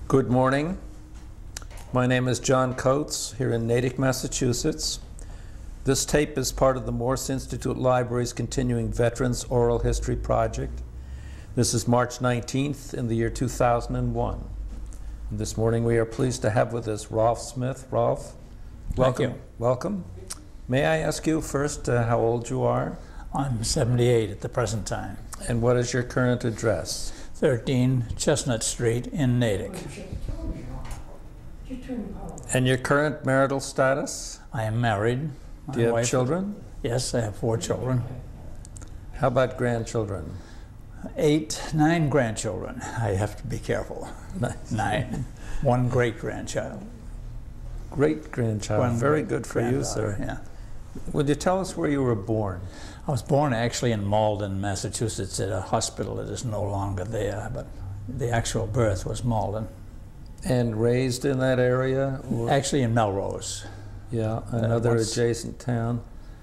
Good morning. My name is John Coates here in Natick, Massachusetts. This tape is part of the Morse Institute Library's continuing Veterans Oral History Project. This is March 19th in the year 2001. And this morning we are pleased to have with us Rolfe Smith. Rolfe, welcome. Thank you. Welcome. May I ask you first how old you are? I'm 78 at the present time. And what is your current address? 13 Chestnut Street in Natick. And your current marital status? I am married. Do you have children? Yes, I have 4 children. How about grandchildren? 9 grandchildren. I have to be careful. Nice. 9. 1 great-grandchild. Great-grandchild. Very good for you, sir. Yeah. Would you tell us where you were born? I was born actually in Malden, Massachusetts, at a hospital that is no longer there, but the actual birth was Malden. And raised in that area? Or? Actually in Melrose. Yeah, another adjacent town?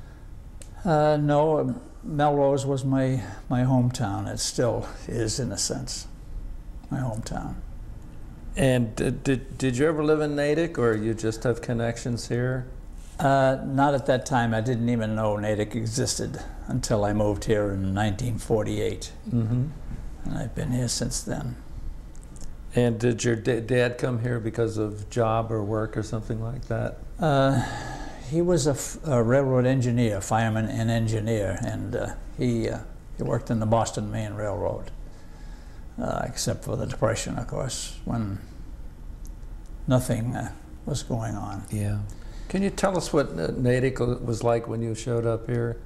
No, Melrose was my hometown. It still is, in a sense, my hometown. And did you ever live in Natick, or you just have connections here? Not at that time. I didn't even know Natick existed until I moved here in 1948. Mm-hmm. And I've been here since then. And did your dad come here because of job or work or something like that? He was a railroad engineer, fireman and engineer, and he worked in the Boston Main Railroad, except for the Depression, of course, when nothing was going on. Yeah. Can you tell us what Natick was like when you showed up here?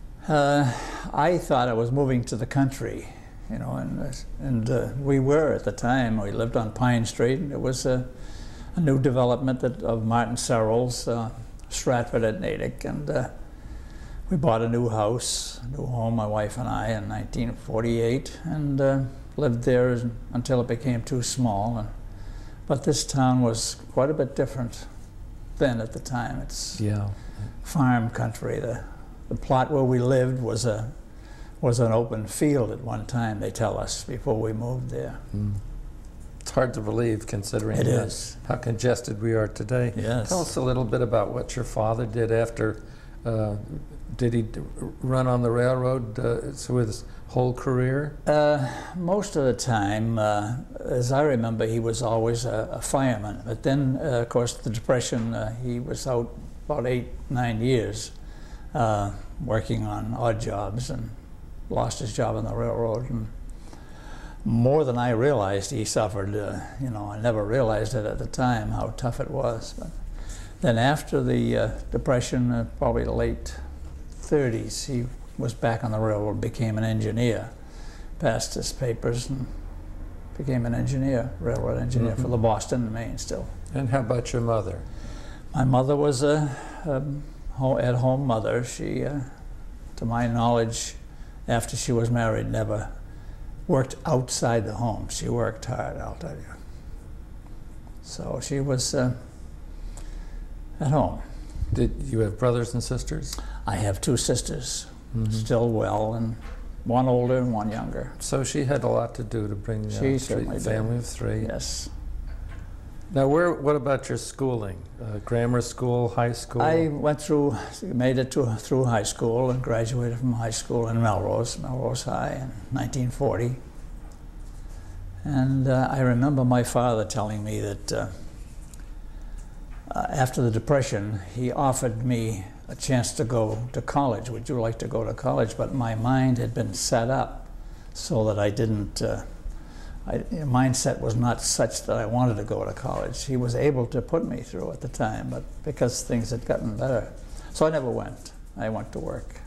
I thought I was moving to the country, you know, and we were at the time. We lived on Pine Street. It was a new development of Martin Searles, Stratford at Natick, and we bought a new house, a new home, my wife and I, in 1948, and lived there until it became too small. But this town was quite a bit different then at the time. It's farm country. The plot where we lived was an open field at one time, they tell us, before we moved there. Mm. It's hard to believe, considering how congested we are today. Yes. Tell us a little bit about what your father did after. Did he run on the railroad through his whole career? Most of the time, as I remember, he was always a fireman. But then, of course, the Depression, he was out about 8-9 years working on odd jobs, and lost his job on the railroad. And more than I realized, he suffered. You know, I never realized it at the time how tough it was. But then after the Depression, probably the late 30s, he was back on the railroad, became an engineer, passed his papers and became an engineer, railroad engineer for the Boston and Maine still. And how about your mother? My mother was a at-home mother. She, to my knowledge, after she was married, never worked outside the home. She worked hard, I'll tell you. So she was at home. Did you have brothers and sisters? I have 2 sisters, still well, and 1 older and 1 younger. So she had a lot to do to bring a family of 3. Yes. Now, what about your schooling? Grammar school, high school? I went through, made it through high school and graduated from high school in Melrose High in 1940. And I remember my father telling me that after the Depression, he offered me a chance to go to college. Would you like to go to college? But my mind had been set up so that I didn't, mindset was not such that I wanted to go to college. He was able to put me through at the time, but because things had gotten better. So I never went. I went to work.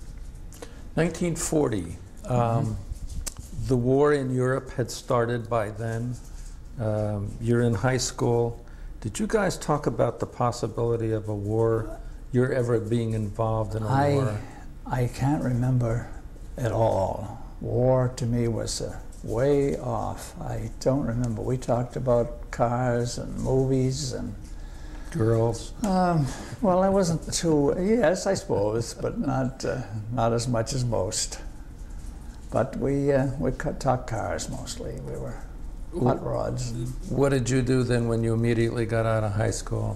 1940. The war in Europe had started by then. You're in high school. Did you guys talk about the possibility of a war? You're ever being involved in a war? I can't remember at all. War to me was way off. I don't remember. We talked about cars and movies and girls. Well, I wasn't too. Yes, I suppose, but not as much as most. But we talked cars mostly. We were hot rods. What did you do then when you immediately got out of high school?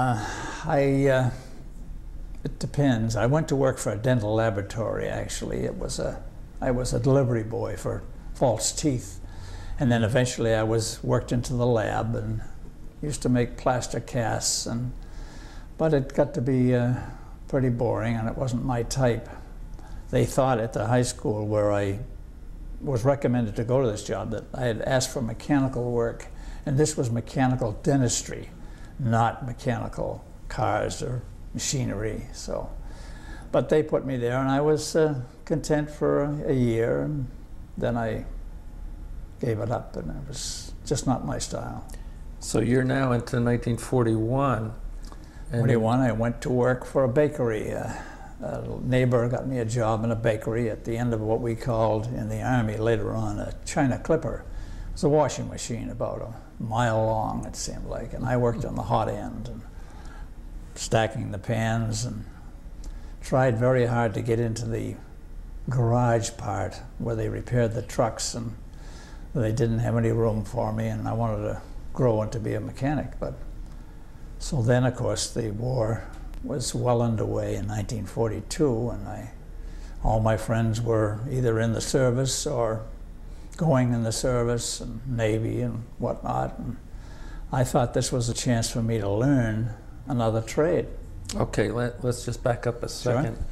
It depends. I went to work for a dental laboratory, actually. I was a delivery boy for false teeth. And then eventually I worked into the lab and used to make plaster casts. But it got to be pretty boring, and it wasn't my type. They thought at the high school where I was recommended to go to this job that I had asked for mechanical work, and this was mechanical dentistry, not mechanical cars or machinery. So, but they put me there, and I was content for a year, and then I gave it up, and it was just not my style. So you're now into 1941. 41, I went to work for a bakery. A neighbor got me a job in a bakery at the end of what we called in the Army later on a China clipper. It was a washing machine about a mile long, it seemed like, and I worked on the hot end and stacking the pans, and tried very hard to get into the garage part where they repaired the trucks, and they didn't have any room for me, and I wanted to grow into be a mechanic. But so then, of course, the war was well underway in 1942, and all my friends were either in the service or going in the service, and Navy and whatnot. And I thought this was a chance for me to learn another trade. Okay, let's just back up a second. Sure.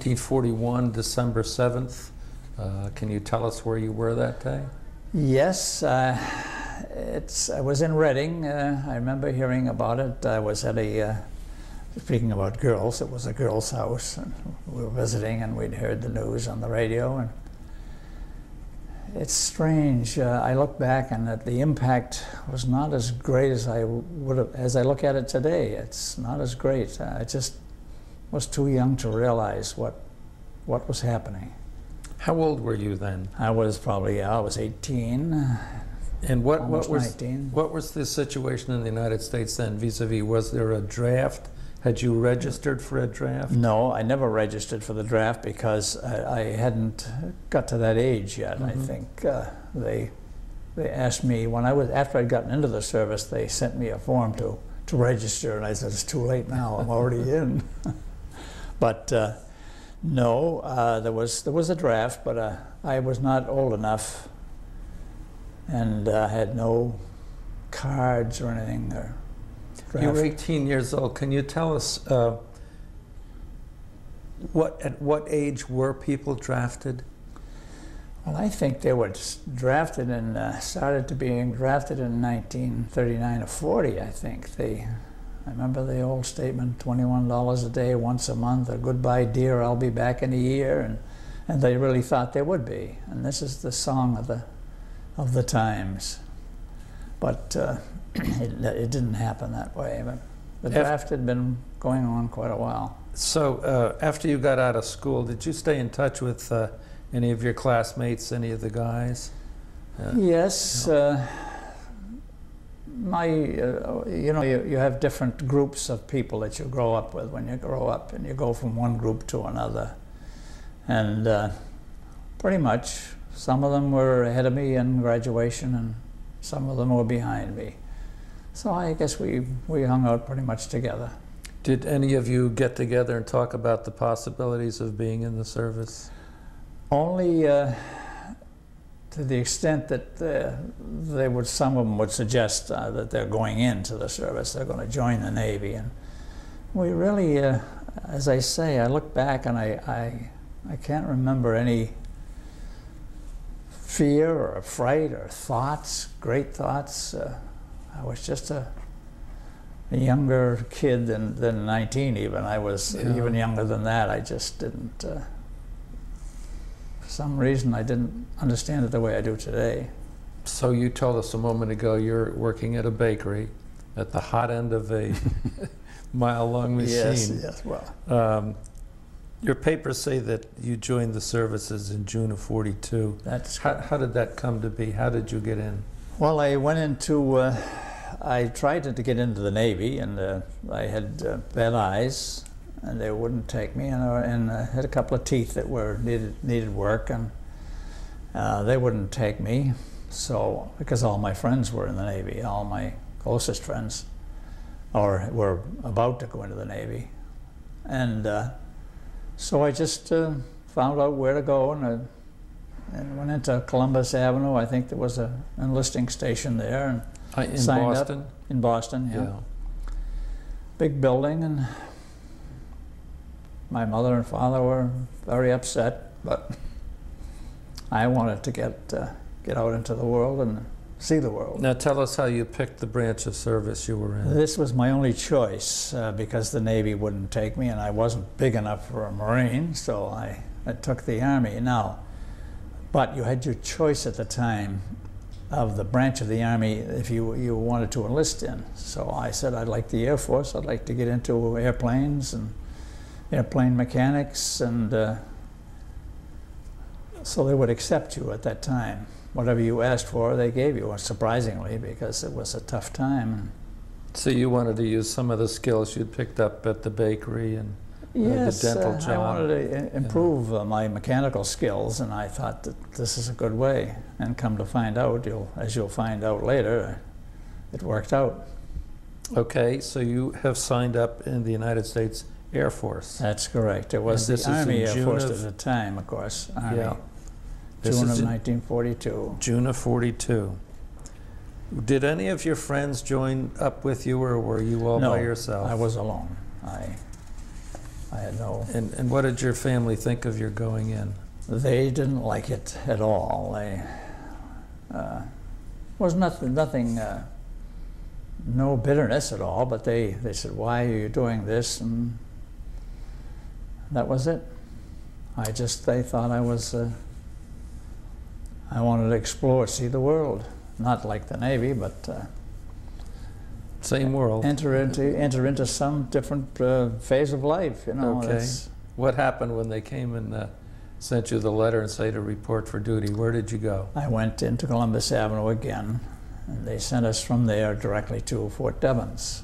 1941, December 7th. Can you tell us where you were that day? Yes, I was in Reading. I remember hearing about it. I was at speaking about girls, it was a girls' house, and we were visiting, and we'd heard the news on the radio. And it's strange. I look back, and that the impact was not as great as I look at it today. It's not as great. I just was too young to realize what was happening. How old were you then? I was probably, I was 18. And what was 19. What was the situation in the United States then vis-a-vis? Was there a draft? Had you registered for a draft? No, I never registered for the draft because I hadn't got to that age yet. I think they asked me after I'd gotten into the service. They sent me a form to register, and I said, it's too late now. I'm already in. But no, there was a draft, but I was not old enough, and had no cards or anything. You were 18 years old. Can you tell us at what age were people drafted? Well, I think they were drafted and started being drafted in 1939 or 40, I think. I remember the old statement, $21 a day, once a month, or goodbye dear, I'll be back in a year, and they really thought they would be. And this is the song of the times. But it didn't happen that way. But the draft had been going on quite a while. So after you got out of school, did you stay in touch with any of your classmates, any of the guys? Yes. You have different groups of people that you grow up with when you grow up, and you go from one group to another. And pretty much, some of them were ahead of me in graduation, and some of them were behind me. So I guess we hung out pretty much together. Did any of you get together and talk about the possibilities of being in the service? Only to the extent that some of them would suggest that they're going into the service, they're going to join the Navy. And we really, as I say, I look back and I can't remember any fear or fright or thoughts, great thoughts. I was just a younger kid than 19 even. I was even younger than that. I just didn't, for some reason, I didn't understand it the way I do today. So you told us a moment ago you're working at a bakery at the hot end of a mile-long machine. Yes, well. Your papers say that you joined the services in June of '42. How did that come to be? How did you get in? Well, I went into, I tried to get into the Navy, and I had bad eyes, and they wouldn't take me, and I had a couple of teeth that needed work, and they wouldn't take me. So, because all my friends were in the Navy, all my closest friends, or were about to go into the Navy. And so I just found out where to go, and went into Columbus Avenue. I think there was an enlisting station there, and In signed Boston? up. In Boston, yeah. Yeah. Big building, and my mother and father were very upset, but I wanted to get out into the world and see the world. Now tell us how you picked the branch of service you were in. This was my only choice because the Navy wouldn't take me, and I wasn't big enough for a Marine, so I took the Army. Now, but you had your choice at the time of the branch of the Army if you wanted to enlist in. So I said I'd like the Air Force. I'd like to get into airplanes and airplane mechanics, and so they would accept you at that time. Whatever you asked for, they gave you, surprisingly, because it was a tough time. So you wanted to use some of the skills you'd picked up at the bakery and Yes, the dental job? I wanted to improve my mechanical skills, and I thought that this is a good way. And come to find out, as you'll find out later, it worked out. Okay, so you have signed up in the United States Air Force. That's correct. It was the Army Air Force at the time, of course. Army. Yeah. June of 1942. June of 42. Did any of your friends join up with you, or were you all by yourself? No, I was alone. I had no... And what did your family think of your going in? They didn't like it at all. They was nothing, no bitterness at all, but they said, "Why are you doing this?" And that was it. They thought I was, I wanted to explore, see the world. Not like the Navy, but same world. Enter into some different phase of life, you know. Okay. What happened when they came and sent you the letter and say to report for duty? Where did you go? I went into Columbus Avenue again, and they sent us from there directly to Fort Devens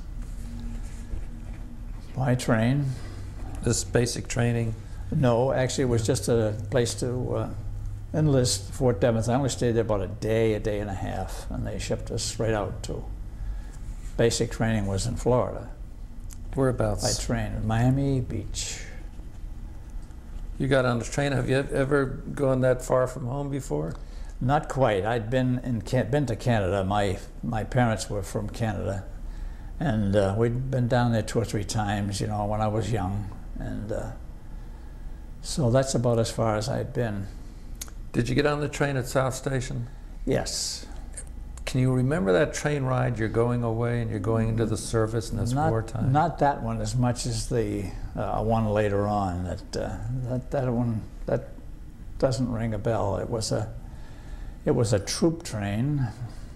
by train. This basic training? No, actually it was just a place to enlist. Fort Devens. I only stayed there about a day and a half, and they shipped us straight out to basic training. Was in Florida. Whereabouts? By train in Miami Beach. You got on the train. Have you ever gone that far from home before? Not quite. I'd been to Canada. My parents were from Canada, and we'd been down there 2 or 3 times, you know, when I was young, and so that's about as far as I'd been. Did you get on the train at South Station? Yes. Can you remember that train ride? You're going away and you're going into the service, and it's wartime. Not that one as much as the one later on. That one, that doesn't ring a bell. It was a troop train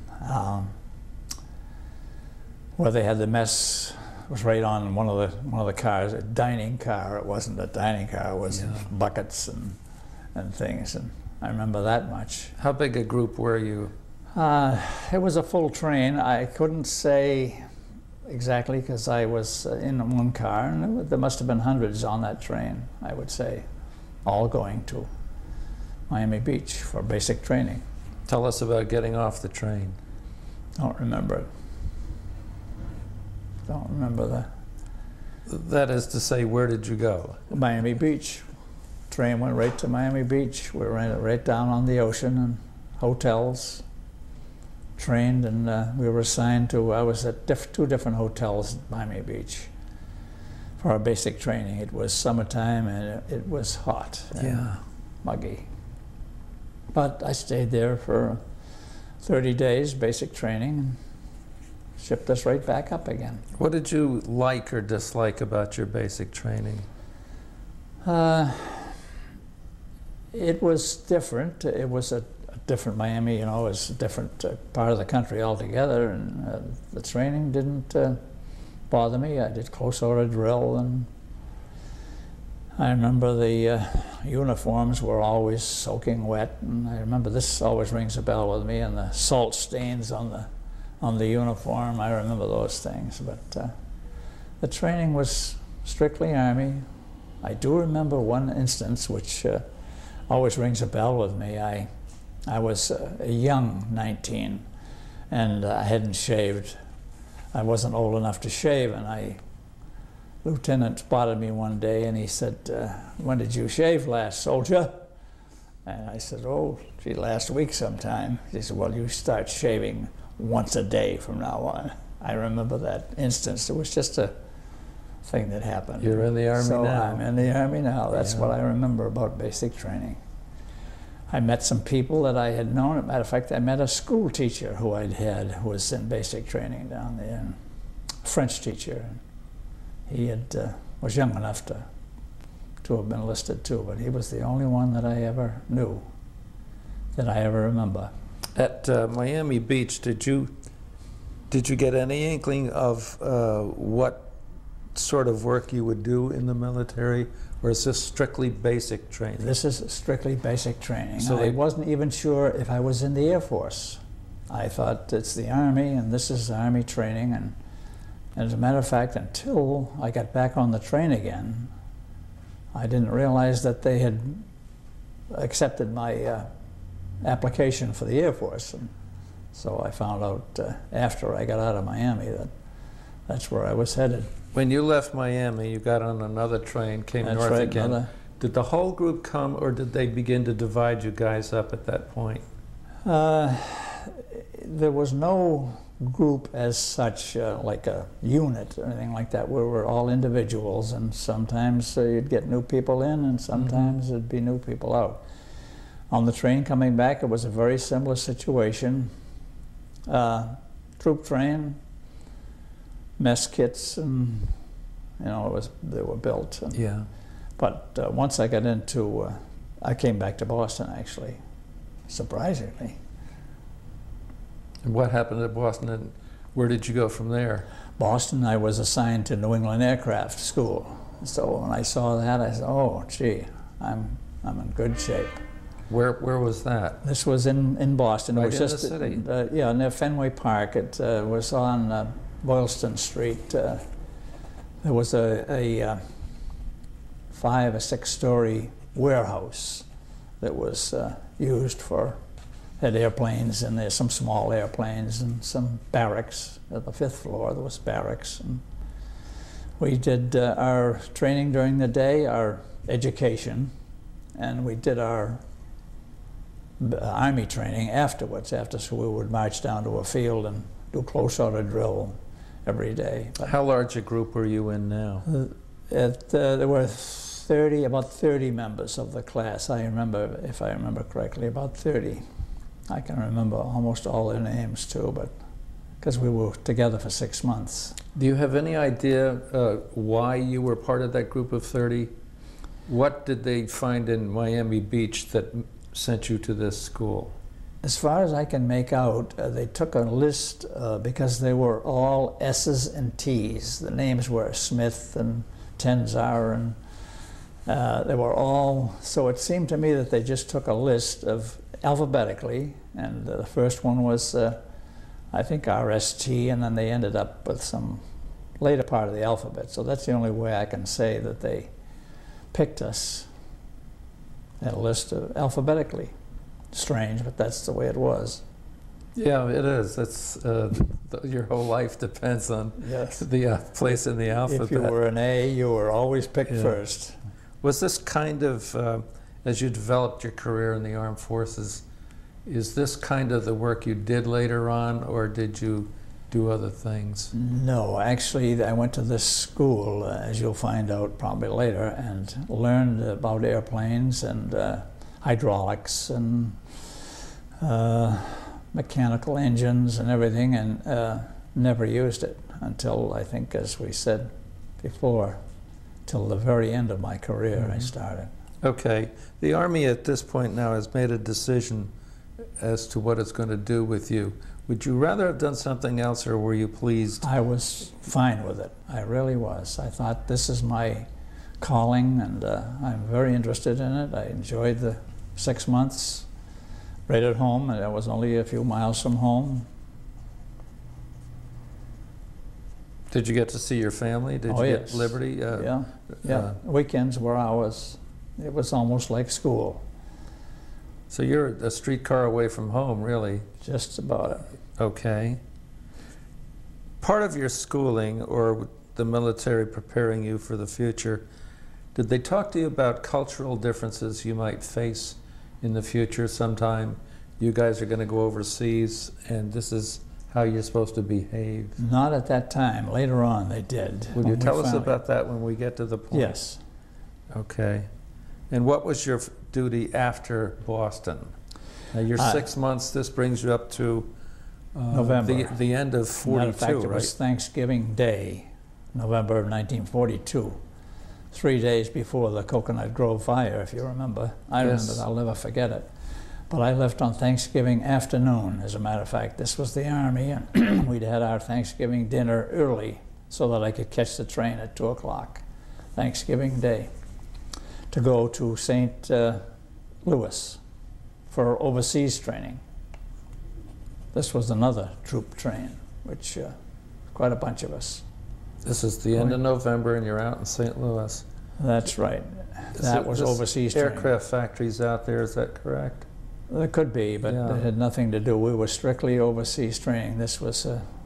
where they had the mess. It was right on one of the cars, a dining car. It wasn't a dining car. It was buckets and things. And I remember that much. How big a group were you? It was a full train. I couldn't say exactly because I was in one car, and there must have been hundreds on that train, I would say, all going to Miami Beach for basic training. Tell us about getting off the train. Don't remember it. Don't remember that. That is to say, where did you go? Miami Beach. Train went right to Miami Beach. We were right down on the ocean, and hotels. Trained, and we were assigned to, I was at 2 different hotels at Miami Beach for our basic training. It was summertime, and it was hot and muggy. But I stayed there for 30 days, basic training, and shipped us right back up again. What did you like or dislike about your basic training? It was different. It was a different Miami, you know, it was a different part of the country altogether, and the training didn't bother me. I did close order drill, and I remember the uniforms were always soaking wet, and I remember this always rings a bell with me, and the salt stains on the uniform. I remember those things, but the training was strictly Army. I do remember one instance which always rings a bell with me. I was a young 19, and I hadn't shaved. I wasn't old enough to shave, and Lieutenant spotted me one day, and he said, "When did you shave last, soldier?" And I said, "Oh, gee, last week sometime." He said, "Well, you start shaving once a day from now on." I remember that instance. It was just a thing that happened. You're in the Army now. I'm in the Army now. That's what I remember about basic training. I met some people that I had known. As a matter of fact, I met a school teacher who who was in basic training down there, a French teacher. He was young enough to have been enlisted too, but he was the only one that I ever knew, that I ever remember. At Miami Beach, did you get any inkling of what sort of work you would do in the military, or is this strictly basic training? This is strictly basic training. So I wasn't even sure if I was in the Air Force. I thought it's the Army, and this is Army training, and as a matter of fact, until I got back on the train again, I didn't realize that they had accepted my application for the Air Force. And so I found out after I got out of Miami that that's where I was headed. When you left Miami, you got on another train, came That's north right, again. Did the whole group come, or did they begin to divide you guys up at that point? There was no group as such, like a unit or anything like that. We were all individuals, and sometimes you'd get new people in, and sometimes there'd be new people out. On the train coming back, it was a very similar situation. Troop train, mess kits, and they were built. And, yeah. But once I got into, I came back to Boston actually, surprisingly. And what happened at Boston, and where did you go from there? Boston, I was assigned to New England Aircraft School. So when I saw that, I said, "Oh, gee, I'm in good shape." Where was that? This was in Boston. Right, it was in just the city. Yeah, near Fenway Park. It was on Boylston Street. There was a 5 or 6 story warehouse that was used had airplanes in there, some small airplanes, and some barracks. At the 5th floor there was barracks. And we did our training during the day, our education, and we did our Army training afterwards. After school, we would march down to a field and do close order drill every day. But how large a group were you in now? there were about 30 members of the class. I remember, if I remember correctly, about 30. I can remember almost all their names too, but because we were together for 6 months. Do you have any idea why you were part of that group of 30? What did they find in Miami Beach that sent you to this school? As far as I can make out, they took a list because they were all S's and T's. The names were Smith and Tenzar, and they were all, so it seemed to me that they just took a list of alphabetically, and the first one was I think RST, and then they ended up with some later part of the alphabet. So that's the only way I can say that they picked us. That list alphabetically. Strange, but that's the way it was. Yeah, it is. That's your whole life depends on the place in the alphabet. If you were an A, you were always picked first. Was this kind of, as you developed your career in the armed forces, is this kind of the work you did later on, or did you do other things? No, actually, I went to this school, as you'll find out probably later, and learned about airplanes and hydraulics and mechanical engines and everything, and never used it until, I think, as we said before, till the very end of my career I started. Okay. The Army at this point now has made a decision as to what it's going to do with you. Would you rather have done something else, or were you pleased? I was fine with it. I really was. I thought, this is my calling, and I'm very interested in it. I enjoyed the 6 months right at home, and I was only a few miles from home. Did you get to see your family? Did you get liberty? Yeah. Weekends were ours. It was almost like school. So you're a streetcar away from home, really. Just about it. Okay. Part of your schooling, or the military preparing you for the future, did they talk to you about cultural differences you might face in the future sometime? You guys are going to go overseas, and this is how you're supposed to behave. Not at that time. Later on, they did. Will you tell us about that when we get to the point? Yes. Okay. And what was your duty after Boston? Now you're 6 months. This brings you up to November. The end of 42, Matter of fact, right? it was Thanksgiving Day, November of 1942. 3 days before the Coconut Grove fire, if you remember. I remember it. I'll never forget it. But I left on Thanksgiving afternoon, as a matter of fact. This was the Army, and we'd had our Thanksgiving dinner early so that I could catch the train at 2 o'clock, Thanksgiving Day, to go to St. Louis for overseas training. This was another troop train, which quite a bunch of us. This is the end of November, and you're out in St. Louis. That's right. That was overseas training. Aircraft factories out there, is that correct? There could be, but it had nothing to do. We were strictly overseas training. This was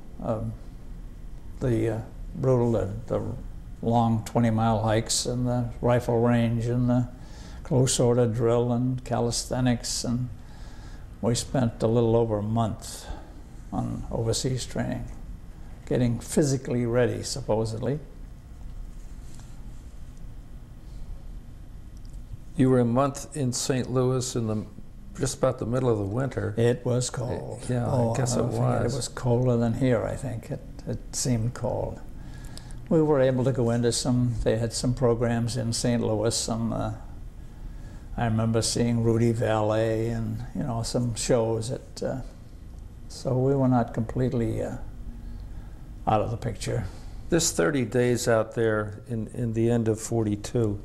the brutal, the long 20-mile hikes, and the rifle range, and the close order drill, and calisthenics, and we spent a little over a month on overseas training, getting physically ready, supposedly. You were a month in St. Louis in just about the middle of the winter. It was cold. Yeah, I guess it was. It was colder than here, I think. It seemed cold. We were able to go into they had some programs in St. Louis, I remember seeing Rudy Valet and, some shows so we were not completely out of the picture. This 30 days out there in the end of 42,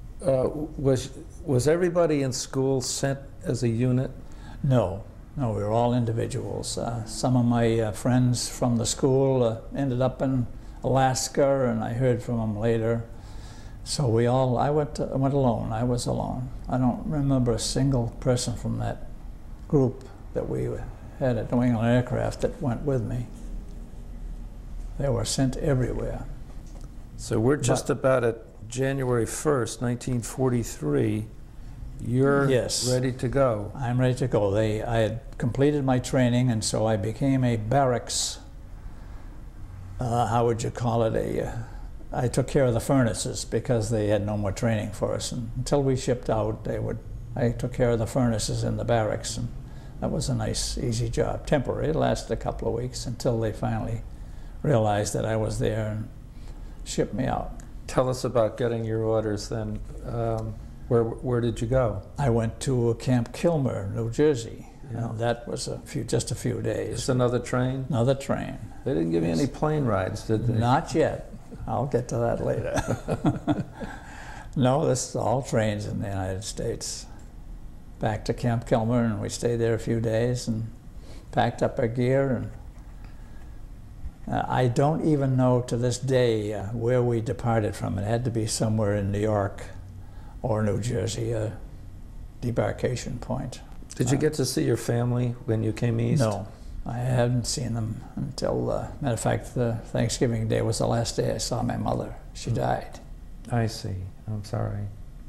was everybody in school sent as a unit? No, we were all individuals. Some of my friends from the school ended up in Alaska, and I heard from them later. So I went alone. I was alone. I don't remember a single person from that group that we had at New England Aircraft that went with me. They were sent everywhere. So we're just about at January 1st, 1943. You're ready to go. I'm ready to go. I had completed my training, and so I became a barracks, how would you call it, I took care of the furnaces because they had no more training for us. And until we shipped out, I took care of the furnaces in the barracks, and that was a nice, easy job. Temporary. It lasted a couple of weeks until they finally realized that I was there and shipped me out. Tell us about getting your orders then. Where did you go? I went to Camp Kilmer, New Jersey. Yeah. That was just a few days. It's another train? Another train. They didn't give you any plane rides, did they? Not yet. I'll get to that later. No, this is all trains in the United States. Back to Camp Kilmer, and we stayed there a few days and packed up our gear. And I don't even know to this day where we departed from. It had to be somewhere in New York or New Jersey, a debarkation point. Did you get to see your family when you came east? No, I hadn't seen them until, matter of fact, the Thanksgiving Day was the last day I saw my mother. She died. I see. I'm sorry.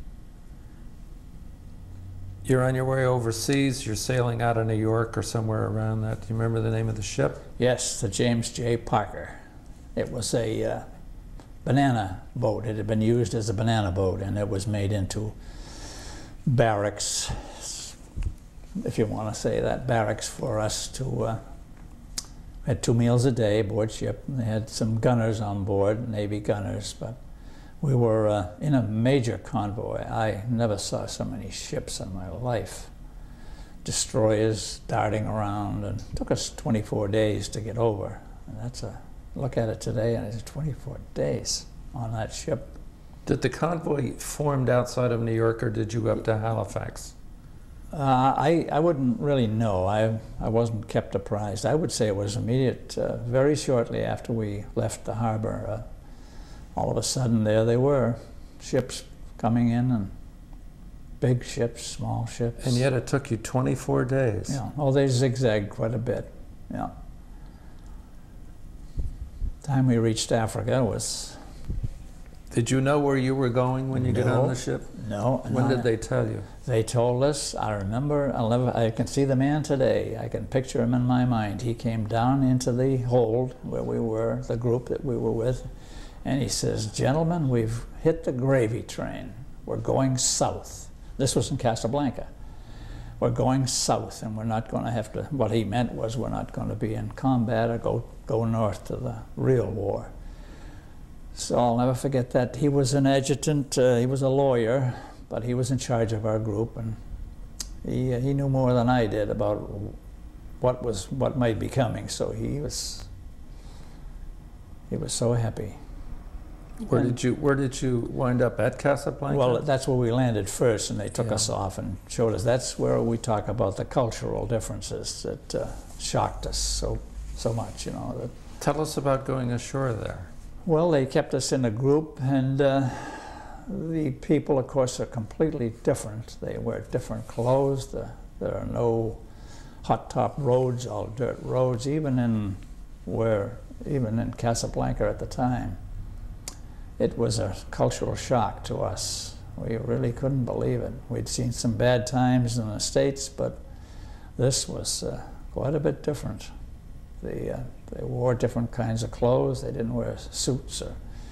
You're on your way overseas. You're sailing out of New York or somewhere around that. Do you remember the name of the ship? Yes, the James J. Parker. It was a banana boat. It had been used as a banana boat, and it was made into barracks, if you want to say that, barracks for us to had 2 meals a day aboard ship. And they had some gunners on board, Navy gunners, but we were in a major convoy. I never saw so many ships in my life. Destroyers darting around, and it took us 24 days to get over. And that's look at it today, and it's 24 days on that ship. Did the convoy formed outside of New York, or did you go up to Halifax? I wouldn't really know. I wasn't kept apprised. I would say it was immediate, very shortly after we left the harbor. All of a sudden, there they were, ships coming in, and big ships, small ships. And yet it took you 24 days. Yeah. Oh, they zigzagged quite a bit. Yeah. Time we reached Africa was... Did you know where you were going when you got on the ship? No. When did they tell you? They told us. I remember. I can see the man today. I can picture him in my mind. He came down into the hold where we were, the group that we were with, and he says, "Gentlemen, we've hit the gravy train. We're going south." This was in Casablanca. We're going south, and we're not going to have to. What he meant was we're not going to be in combat or go north to the real war. So I'll never forget that. He was an adjutant, he was a lawyer, but he was in charge of our group, and he knew more than I did about what might be coming. So he was so happy. Where did you wind up, at Casablanca? Well, that's where we landed first, and they took us off and showed us. That's where we talk about the cultural differences that shocked us so much. You know. That, tell us about going ashore there. Well, they kept us in a group, and the people, of course, are completely different. They wear different clothes. There are no hot-top roads, all dirt roads, even in Casablanca at the time. It was a cultural shock to us. We really couldn't believe it. We'd seen some bad times in the States, but this was quite a bit different. They wore different kinds of clothes. They didn't wear suits,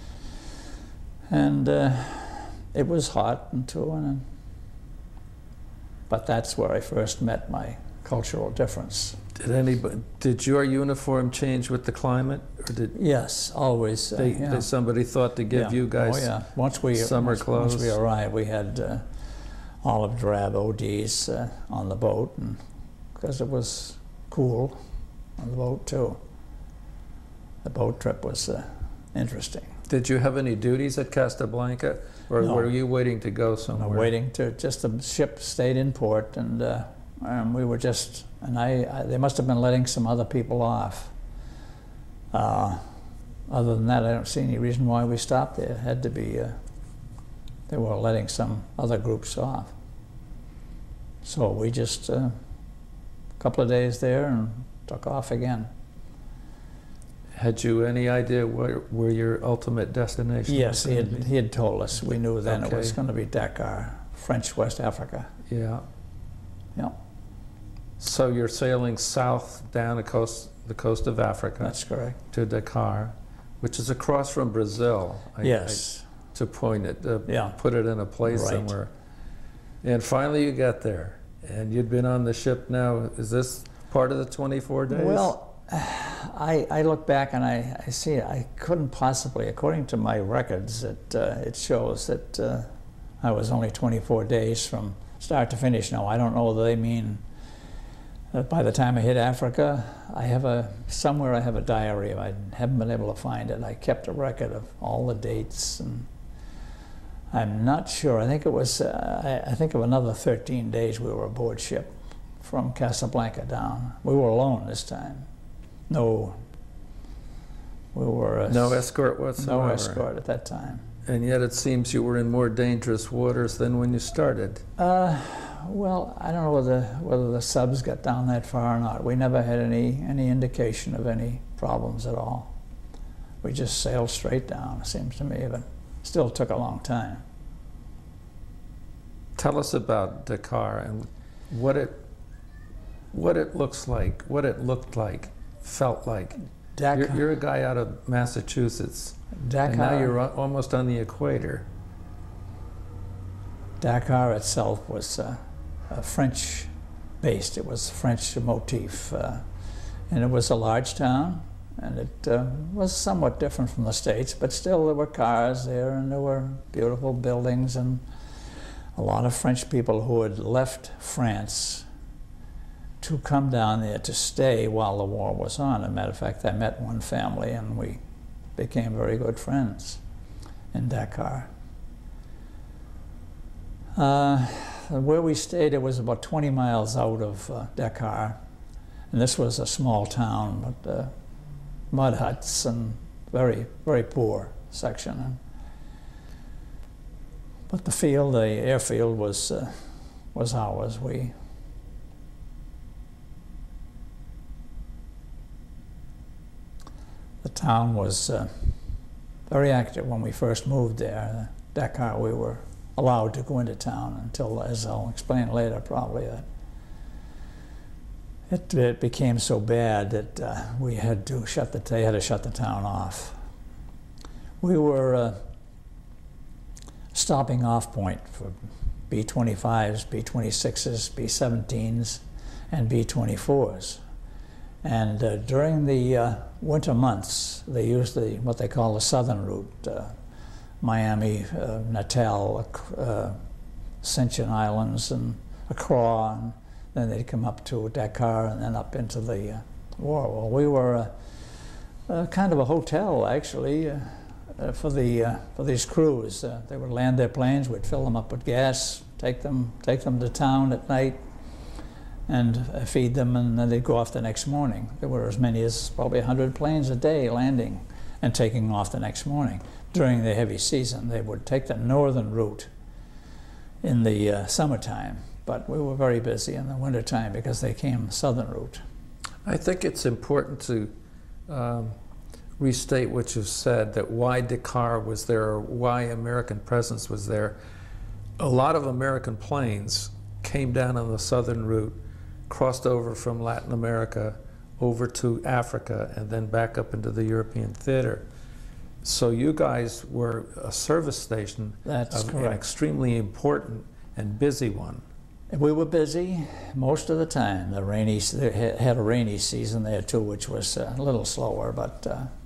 and it was hot and but that's where I first met my cultural difference. Did your uniform change with the climate, or did? Yes, always. Somebody thought to give you guys summer clothes. Once we arrived, we had olive drab ODs on the boat, and because it was cool on the boat too. The boat trip was interesting. Did you have any duties at Casablanca, or no. were you waiting to go somewhere? No, waiting to, just the ship stayed in port, and we were just, and they must have been letting some other people off. Other than that, I don't see any reason why we stopped there. It had to be, they were letting some other groups off. So we just, a couple of days there and took off again. Had you any idea where your ultimate destination yes, was? Yes, he had told us. We knew then okay. It was going to be Dakar, French West Africa. Yeah. Yeah. So you're sailing south down the coast of Africa. That's correct. To Dakar, which is across from Brazil. Yes. To point it, put it in a place somewhere. And finally you got there, and you'd been on the ship now. Is this part of the 24 days? Well, I look back and I see I couldn't possibly, according to my records, it shows that I was only 24 days from start to finish. Now, I don't know whether they mean that by the time I hit Africa, somewhere I have a diary. I haven't been able to find it. I kept a record of all the dates, and I'm not sure. I think it was, I think of another 13 days we were aboard ship from Casablanca down. We were alone this time. No, we were... no escort whatsoever. No escort at that time. And yet it seems you were in more dangerous waters than when you started. Well, I don't know whether the subs got down that far or not. We never had any indication of any problems at all. We just sailed straight down, it seems to me, but still took a long time. Tell us about Dakar and what it looks like, what it looked like, felt like. Dakar. You're a guy out of Massachusetts. Dakar. And now you're almost on the equator. Dakar itself was French-based. It was French motif, and it was a large town, and it was somewhat different from the States, but still there were cars there, and there were beautiful buildings, and a lot of French people who had left France to come down there to stay while the war was on. As a matter of fact, I met one family, and we became very good friends in Dakar. Where we stayed, it was about 20 miles out of Dakar, and this was a small town, but mud huts and very, very poor section. And But the airfield was ours. The town was very active when we first moved there. Dakar, we were allowed to go into town until, as I'll explain later, probably, that it became so bad that we had to shut the town off. We were stopping off point for B-25s, B-26s, B-17s, and B-24s. And during the winter months, they used what they call the southern route, Miami, Natal, Ascension Islands, and Accra, and then they'd come up to Dakar and then up into the war. Well, we were kind of a hotel, actually, for these crews. They would land their planes, we'd fill them up with gas, take them to town at night, and feed them, and then they'd go off the next morning. There were as many as probably 100 planes a day landing and taking off the next morning. During the heavy season, they would take the northern route in the summertime, but we were very busy in the wintertime because they came southern route. I think it's important to restate what you've said, that why Dakar was there, or why American presence was there. A lot of American planes came down on the southern route, crossed over from Latin America over to Africa, and then back up into the European theater. So you guys were a service station. That's correct. An extremely important and busy one. We were busy most of the time. They had a rainy season there too, which was a little slower, but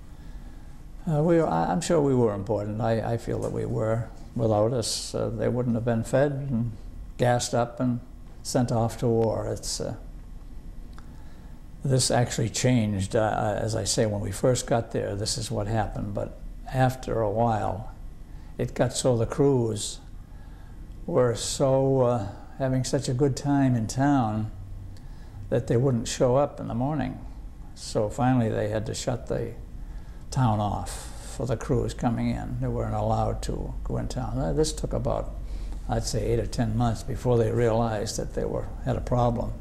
I'm sure we were important. I feel that we were. Without us, they wouldn't have been fed and gassed up and sent off to war. This actually changed, as I say, when we first got there, this is what happened, but after a while, it got so the crews were so having such a good time in town that they wouldn't show up in the morning. So finally they had to shut the town off for the crews coming in. They weren't allowed to go in town. This took about, I'd say, 8 or 10 months before they realized that they had a problem.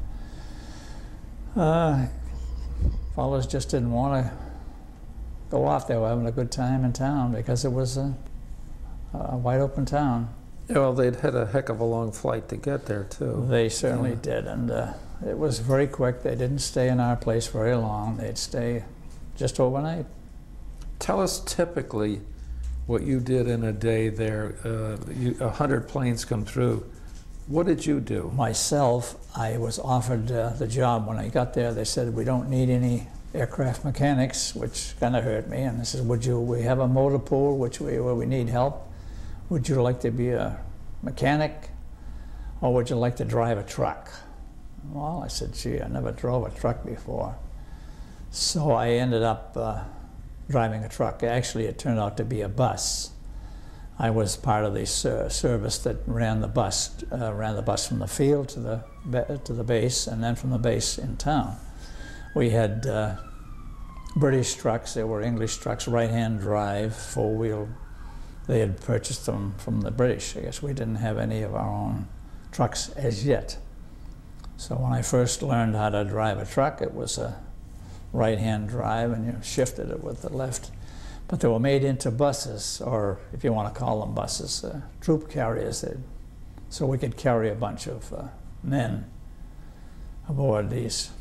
Fellows just didn't want to go off. They were having a good time in town because it was a wide open town. Yeah, well, they'd had a heck of a long flight to get there, too. They certainly did, and it was very quick. They didn't stay in our place very long. They'd stay just overnight. Tell us typically what you did in a day there. 100 planes come through. What did you do? Myself, I was offered the job. When I got there, they said, we don't need any aircraft mechanics, which kind of hurt me. And they said, we have a motor pool where we need help. Would you like to be a mechanic, or would you like to drive a truck? Well, I said, gee, I never drove a truck before. So I ended up driving a truck. Actually, it turned out to be a bus. I was part of the service that ran the bus from the field to the base, and then from the base in town. We had British trucks. They were English trucks, right-hand drive, four-wheel. They had purchased them from the British. I guess we didn't have any of our own trucks as yet. So when I first learned how to drive a truck, it was a right-hand drive, and you shifted it with the left. But they were made into buses, or if you want to call them buses, troop carriers. So we could carry a bunch of men aboard these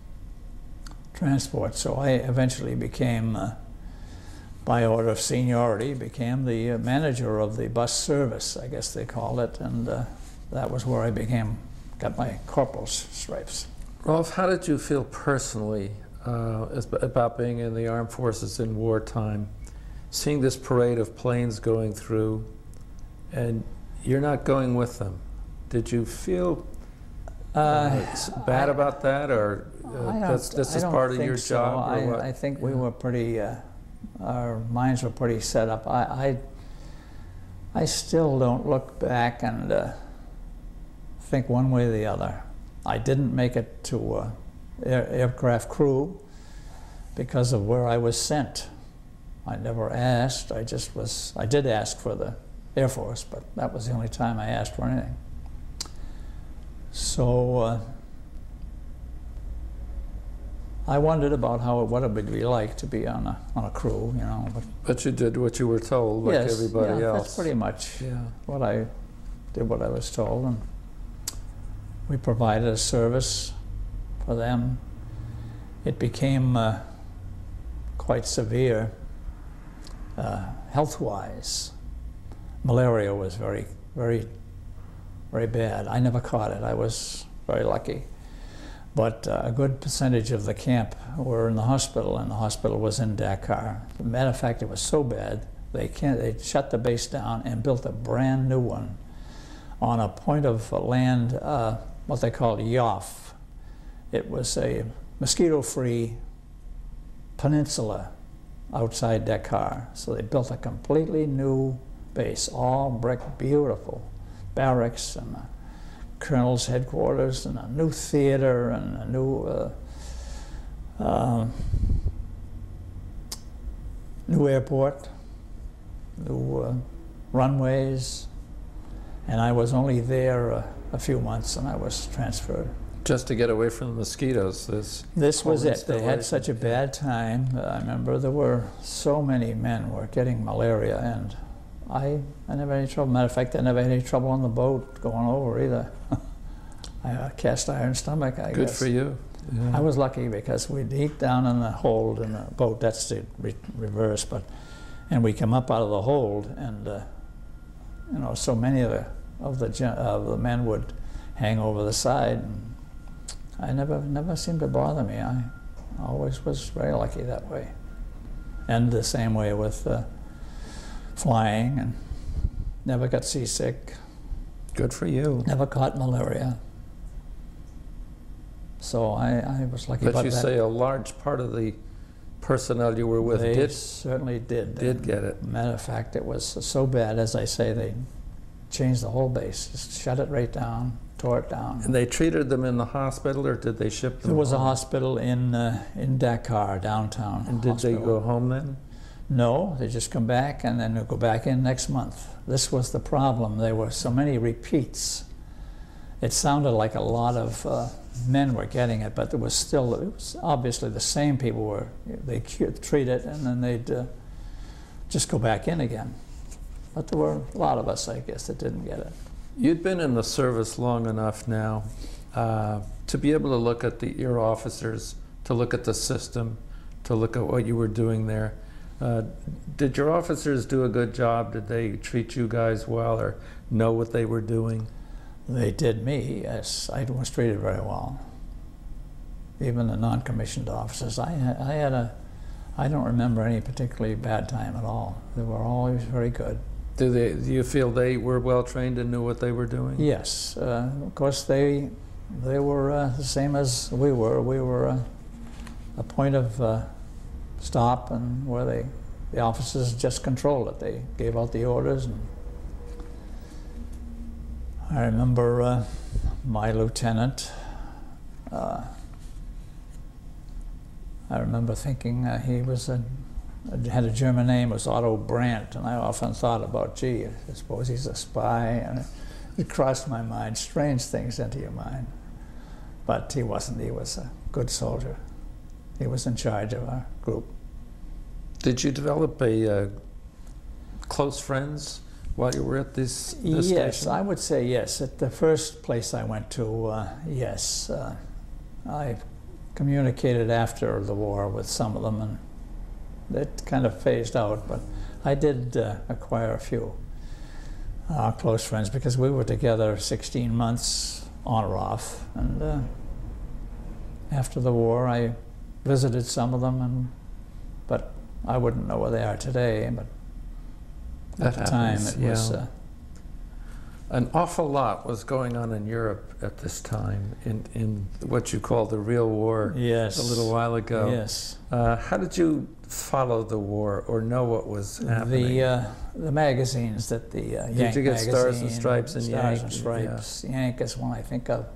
transports. So I eventually became, by order of seniority, became the manager of the bus service, I guess they called it, and that was where I got my corporal's stripes. Rolfe, how did you feel personally about being in the armed forces in wartime, seeing this parade of planes going through, and you're not going with them? Did you feel bad about that, or this is part of your job? Or what? I think we were pretty, our minds were pretty set up. I still don't look back and think one way or the other. I didn't make it to aircraft crew because of where I was sent. I never asked. I did ask for the Air Force, but that was the only time I asked for anything. So I wondered about what it would be like to be on a crew, you know. But you did what you were told, like yes, everybody yeah, else. That's pretty much Yeah. what I did, what I was told, and we provided a service for them. It became quite severe health-wise. Malaria was very, very, very bad. I never caught it. I was very lucky. But a good percentage of the camp were in the hospital, and the hospital was in Dakar. As a matter of fact, it was so bad, they shut the base down and built a brand new one on a point of land, what they called Yoff. It was a mosquito-free peninsula outside Dakar. So they built a completely new base, all brick, beautiful barracks, and colonel's headquarters, and a new theater, and a new airport, new runways, and I was only there a few months, and I was transferred. Just to get away from the mosquitoes. This was it. They had such a bad time. I remember there were so many men were getting malaria, and I never had any trouble. Matter of fact, I never had any trouble on the boat going over either. I had a cast iron stomach, I guess. Good for you. Yeah. I was lucky because we'd eat down in the hold in the boat. That's the reverse, and we come up out of the hold, and you know, so many of the men would hang over the side, and I never seemed to bother me. I always was very lucky that way, and the same way with flying, and never got seasick. Good for you. Never caught malaria. So I was lucky about that. But you say a large part of the personnel you were with certainly did. Did get it. Matter of fact, it was so bad, as I say, they changed the whole base, just shut it right down, tore it down. And they treated them in the hospital, or did they ship them There was home? a hospital in Dakar, downtown. And did they go home then? No, they just come back, and then they'll go back in next month. This was the problem. There were so many repeats. It sounded like a lot of men were getting it, but it was obviously the same people they treat it, and then they'd just go back in again. But there were a lot of us, I guess, that didn't get it. You'd been in the service long enough now to be able to look at your officers, to look at the system, to look at what you were doing there. Did your officers do a good job? Did they treat you guys well, or know what they were doing? They did me, yes. I was treated very well. Even the non-commissioned officers. I don't remember any particularly bad time at all. They were always very good. Do you feel they were well trained and knew what they were doing? Yes. Of course, they were the same as we were. We were a point of stop, and where the officers just controlled it. They gave out the orders. And I remember my lieutenant. I remember thinking he had a German name, was Otto Brandt, and I often thought about, gee, I suppose he's a spy, and it crossed my mind. Strange things into your mind. But he wasn't. He was a good soldier. He was in charge of our group. Did you develop close friends while you were at this Yes, station? I would say yes. At the first place I went to, yes. I communicated after the war with some of them, and it kind of phased out, but I did acquire a few close friends, because we were together 16 months on or off, and after the war I visited some of them, but I wouldn't know where they are today, but at the time it was... An awful lot was going on in Europe at this time, in what you call the real war. Yes. A little while ago. Yes. How did you follow the war, or know what was happening? The magazines that the Yank Did you get magazine, Stars and Stripes and Stars Yank? and Stripes. Yank is one I think of.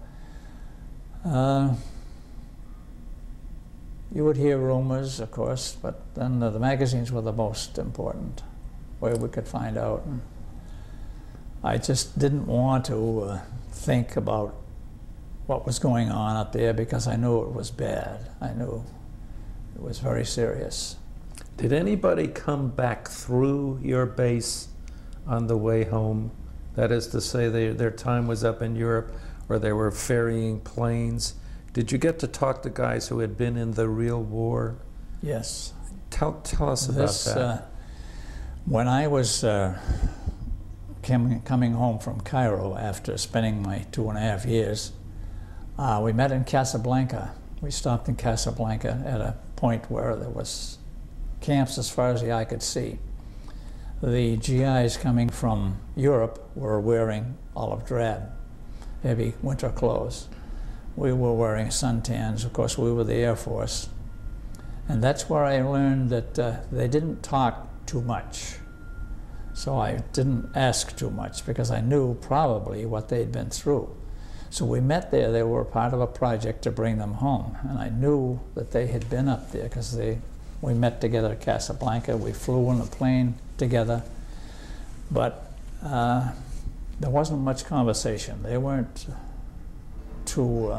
You would hear rumors, of course, but then the magazines were the most important, where we could find out. I just didn't want to think about what was going on up there because I knew it was bad. I knew it was very serious. Did anybody come back through your base on the way home? That is to say, their time was up in Europe, or they were ferrying planes. Did you get to talk to guys who had been in the real war? Yes. Tell us about that. When I was coming home from Cairo after spending my 2.5 years, we met in Casablanca. We stopped in Casablanca at a point where there was camps as far as the eye could see. The GIs coming from Europe were wearing olive drab, heavy winter clothes. We were wearing suntans. Of course, we were the Air Force. And that's where I learned that they didn't talk too much. So I didn't ask too much because I knew probably what they'd been through. So we met there. They were part of a project to bring them home. And I knew that they had been up there because we met together at Casablanca. We flew in a plane together. But there wasn't much conversation. They weren't too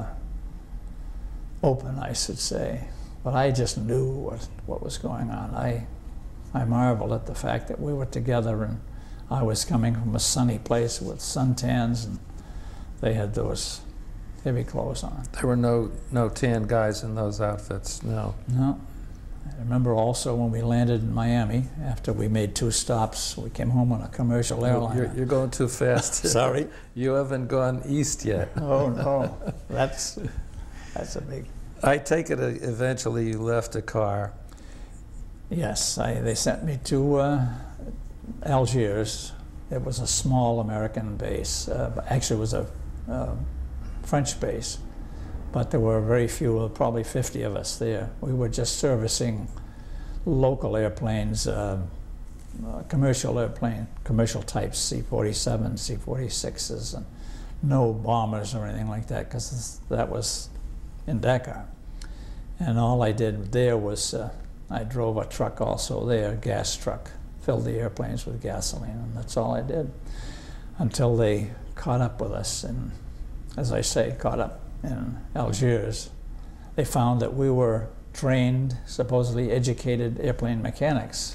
open, I should say. But I just knew what was going on. I marveled at the fact that we were together, and I was coming from a sunny place with suntans, and they had those heavy clothes on. There were no tan guys in those outfits, no. No. I remember also when we landed in Miami, after we made 2 stops, we came home on a commercial airliner. You're going too fast. Sorry? You haven't gone east yet. Oh, no. That's a big... I take it eventually you left Dakar. Yes, they sent me to Algiers. It was a small American base. Actually, it was a French base, but there were very few, probably 50 of us there. We were just servicing local airplanes, commercial types, C-47s, C-46s, and no bombers or anything like that, because that was in Dakar. And all I did there was I drove a truck also there, a gas truck, filled the airplanes with gasoline, and that's all I did until they caught up with us. And as I say, caught up in Algiers. They found that we were trained, supposedly educated airplane mechanics.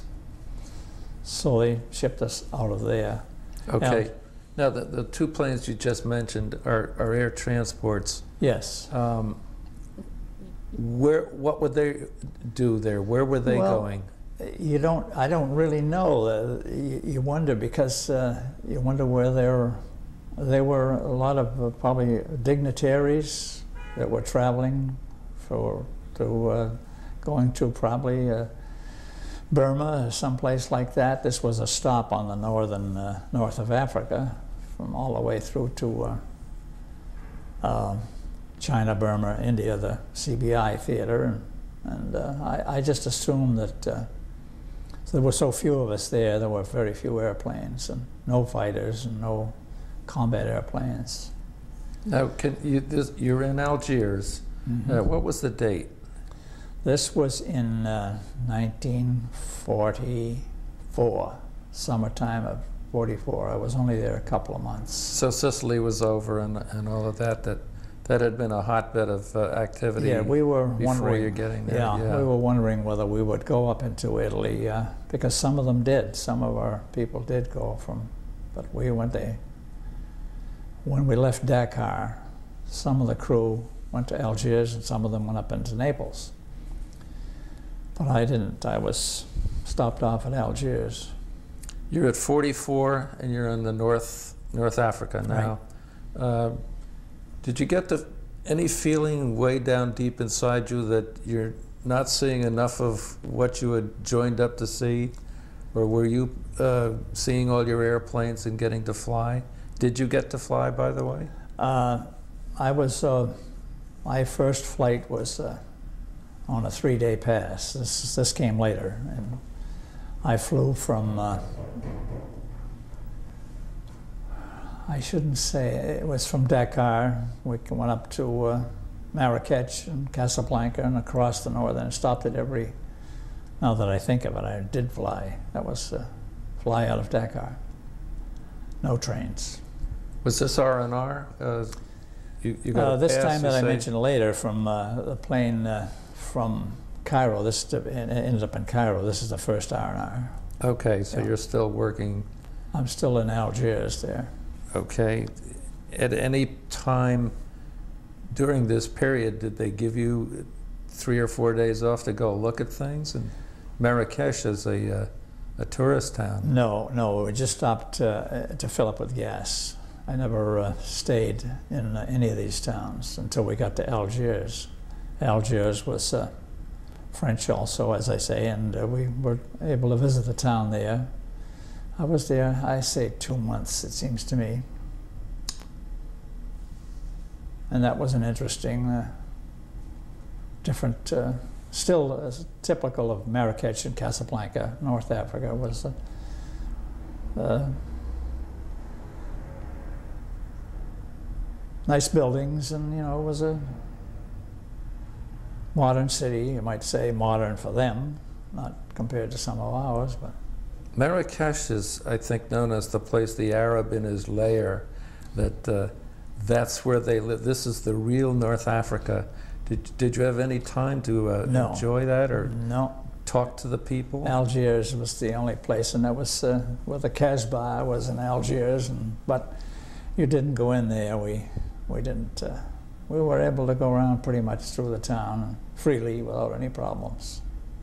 So they shipped us out of there. Okay. Now, the 2 planes you just mentioned are air transports. Yes. What would they do there? Where were they going? I don't really know. You wonder, because you wonder where there were a lot of probably dignitaries that were traveling going to probably Burma or someplace like that. This was a stop on the north of Africa, from all the way through to China, Burma, India, the CBI theater, and I just assumed that so there were so few of us there. There were very few airplanes, and no fighters, and no combat airplanes. Now, you're in Algiers. Mm-hmm. What was the date? This was in 1944, summertime of 44. I was only there a couple of months. So Sicily was over, and all of that had been a hotbed of activity. Yeah, we were before wondering. You're getting there. Yeah, we were wondering whether we would go up into Italy, because some of them did. Some of our people did go but we went there. When we left Dakar, some of the crew went to Algiers, and some of them went up into Naples. But I didn't. I was stopped off at Algiers. You're at 44, and you're in the North Africa now. Right. Did you get any feeling way down deep inside you that you're not seeing enough of what you had joined up to see? Or were you seeing all your airplanes and getting to fly? Did you get to fly, by the way? My first flight was on a 3-day pass. This came later, and I flew from I shouldn't say, it was from Dakar. We went up to Marrakech and Casablanca and across the northern, and stopped at every, now that I think of it, I did fly. That was fly out of Dakar. no trains. Was this R&R? You got a This pass, time you that I say? mentioned later from the plane from Cairo, this ended up in Cairo. This is the first R&R. Okay, so Yeah. you're still working. I'm still in Algiers there. Okay. At any time during this period, did they give you 3 or 4 days off to go look at things? And Marrakesh is a tourist town. No, we just stopped to fill up with gas. I never stayed in any of these towns until we got to Algiers. Algiers was French also, as I say, and we were able to visit the town there. I was there, I say 2 months, it seems to me. And that was an interesting, different, still typical of Marrakech and Casablanca, North Africa, was nice buildings, and it was a modern city. You might say modern for them, not compared to some of ours, but Marrakesh is, I think, known as the place, the Arab in his lair, that that's where they live. This is the real North Africa. Did you have any time to No. enjoy that or no. talk to the people? Algiers was the only place, and that was where the Casbah was in Algiers. But you didn't go in there. We didn't. We were able to go around pretty much through the town freely without any problems.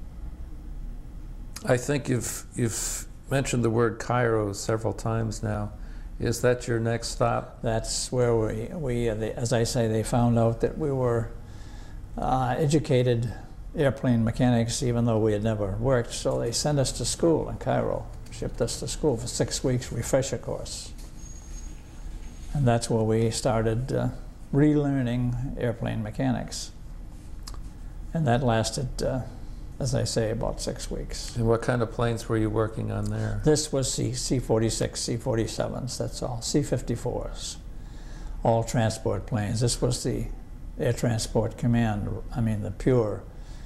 I think you've mentioned the word Cairo several times now. Is that your next stop? That's where as I say, they found out that we were educated airplane mechanics, even though we had never worked. So they sent us to school in Cairo, shipped us to school for 6 weeks refresher course. And that's where we started relearning airplane mechanics. And that lasted, as I say, about 6 weeks. And what kind of planes were you working on there? This was C-46, C-47s, that's all, C-54s, all transport planes. This was the Air Transport Command, I mean the pure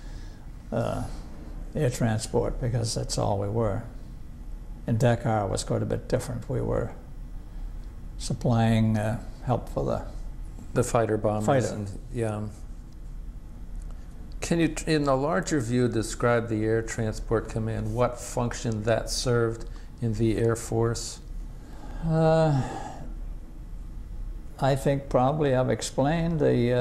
air transport, because that's all we were. In Dakar, it was quite a bit different. We were supplying help for The fighter bombers. Fighter. And, yeah. Can you, in a larger view, describe the Air Transport Command, what function that served in the Air Force? I think probably I've explained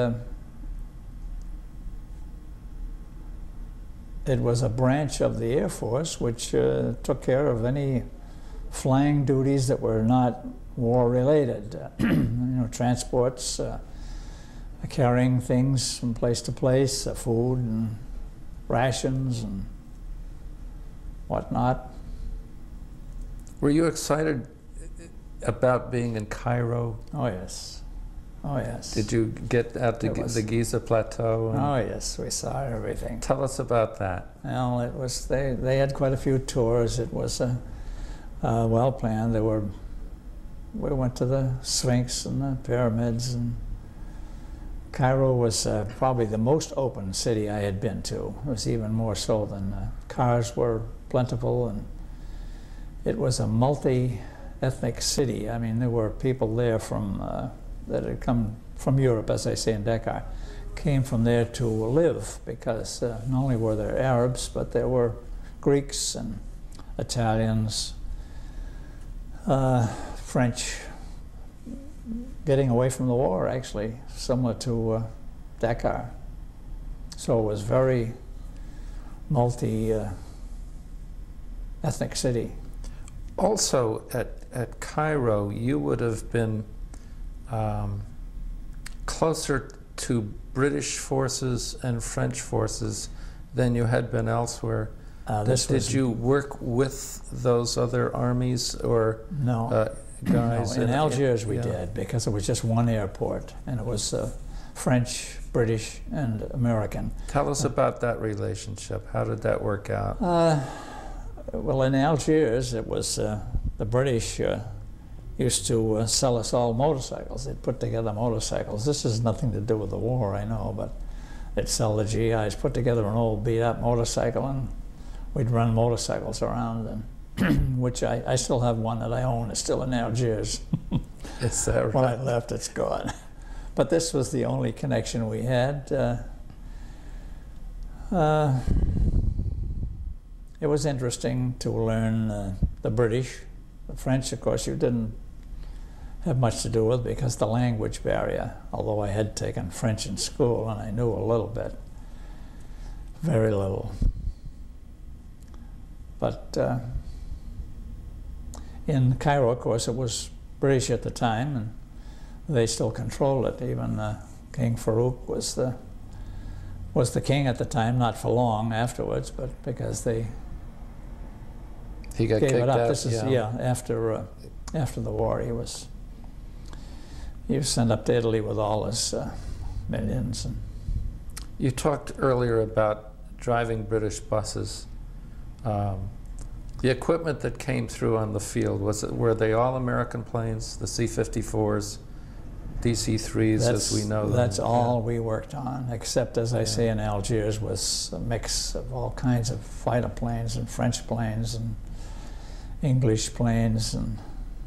it was a branch of the Air Force which took care of any flying duties that were not war-related. Transports, carrying things from place to place, food and rations and whatnot. Were you excited about being in Cairo? Oh yes, oh yes. Did you get out to the Giza Plateau? And Oh yes, we saw everything. tell us about that. Well, it was they had quite a few tours. It was well planned. We went to the Sphinx and the pyramids, and Cairo was probably the most open city I had been to. It was even more so than cars were plentiful, and it was a multi-ethnic city. I mean, there were people there from that had come from Europe, as I say in Dakar, came from there to live, because not only were there Arabs, but there were Greeks and Italians, French, getting away from the war, actually, similar to Dakar. So it was very multi-ethnic city. Also, at Cairo, you would have been closer to British forces and French forces than you had been elsewhere. Did you work with those other armies or No. guys? No, in Algiers we did, because it was just one airport, and it was French, British, and American. Tell us about that relationship. How did that work out? Well, in Algiers, it was the British used to sell us all motorcycles. They'd put together motorcycles. This has nothing to do with the war, I know, but they'd sell the GIs, put together an old beat-up motorcycle, and we'd run motorcycles around. And which I still have one that I own. It's still in Algiers. Is that right? When I left, it's gone. But this was the only connection we had. It was interesting to learn the British. The French, of course, you didn't have much to do with because the language barrier, although I had taken French in school and I knew a little bit, very little. But in Cairo, of course, it was British at the time, and they still controlled it. Even King Farouk was the king at the time, not for long afterwards, but because he got gave kicked it up. out. This is after the war. He was sent up to Italy with all his millions. And You talked earlier about driving British buses. The equipment that came through on the field, were they all American planes, the C-54s, DC-3s as we know them? That's all we worked on, except, as I say, in Algiers was a mix of all kinds of fighter planes and French planes and English planes, and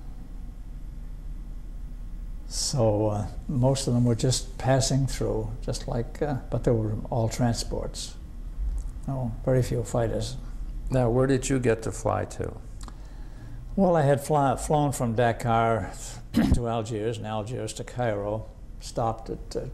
so most of them were just passing through, just like, but they were all transports. No, very few fighters. Now, where did you get to fly to? Well, I had flown from Dakar to Algiers, and Algiers to Cairo, stopped at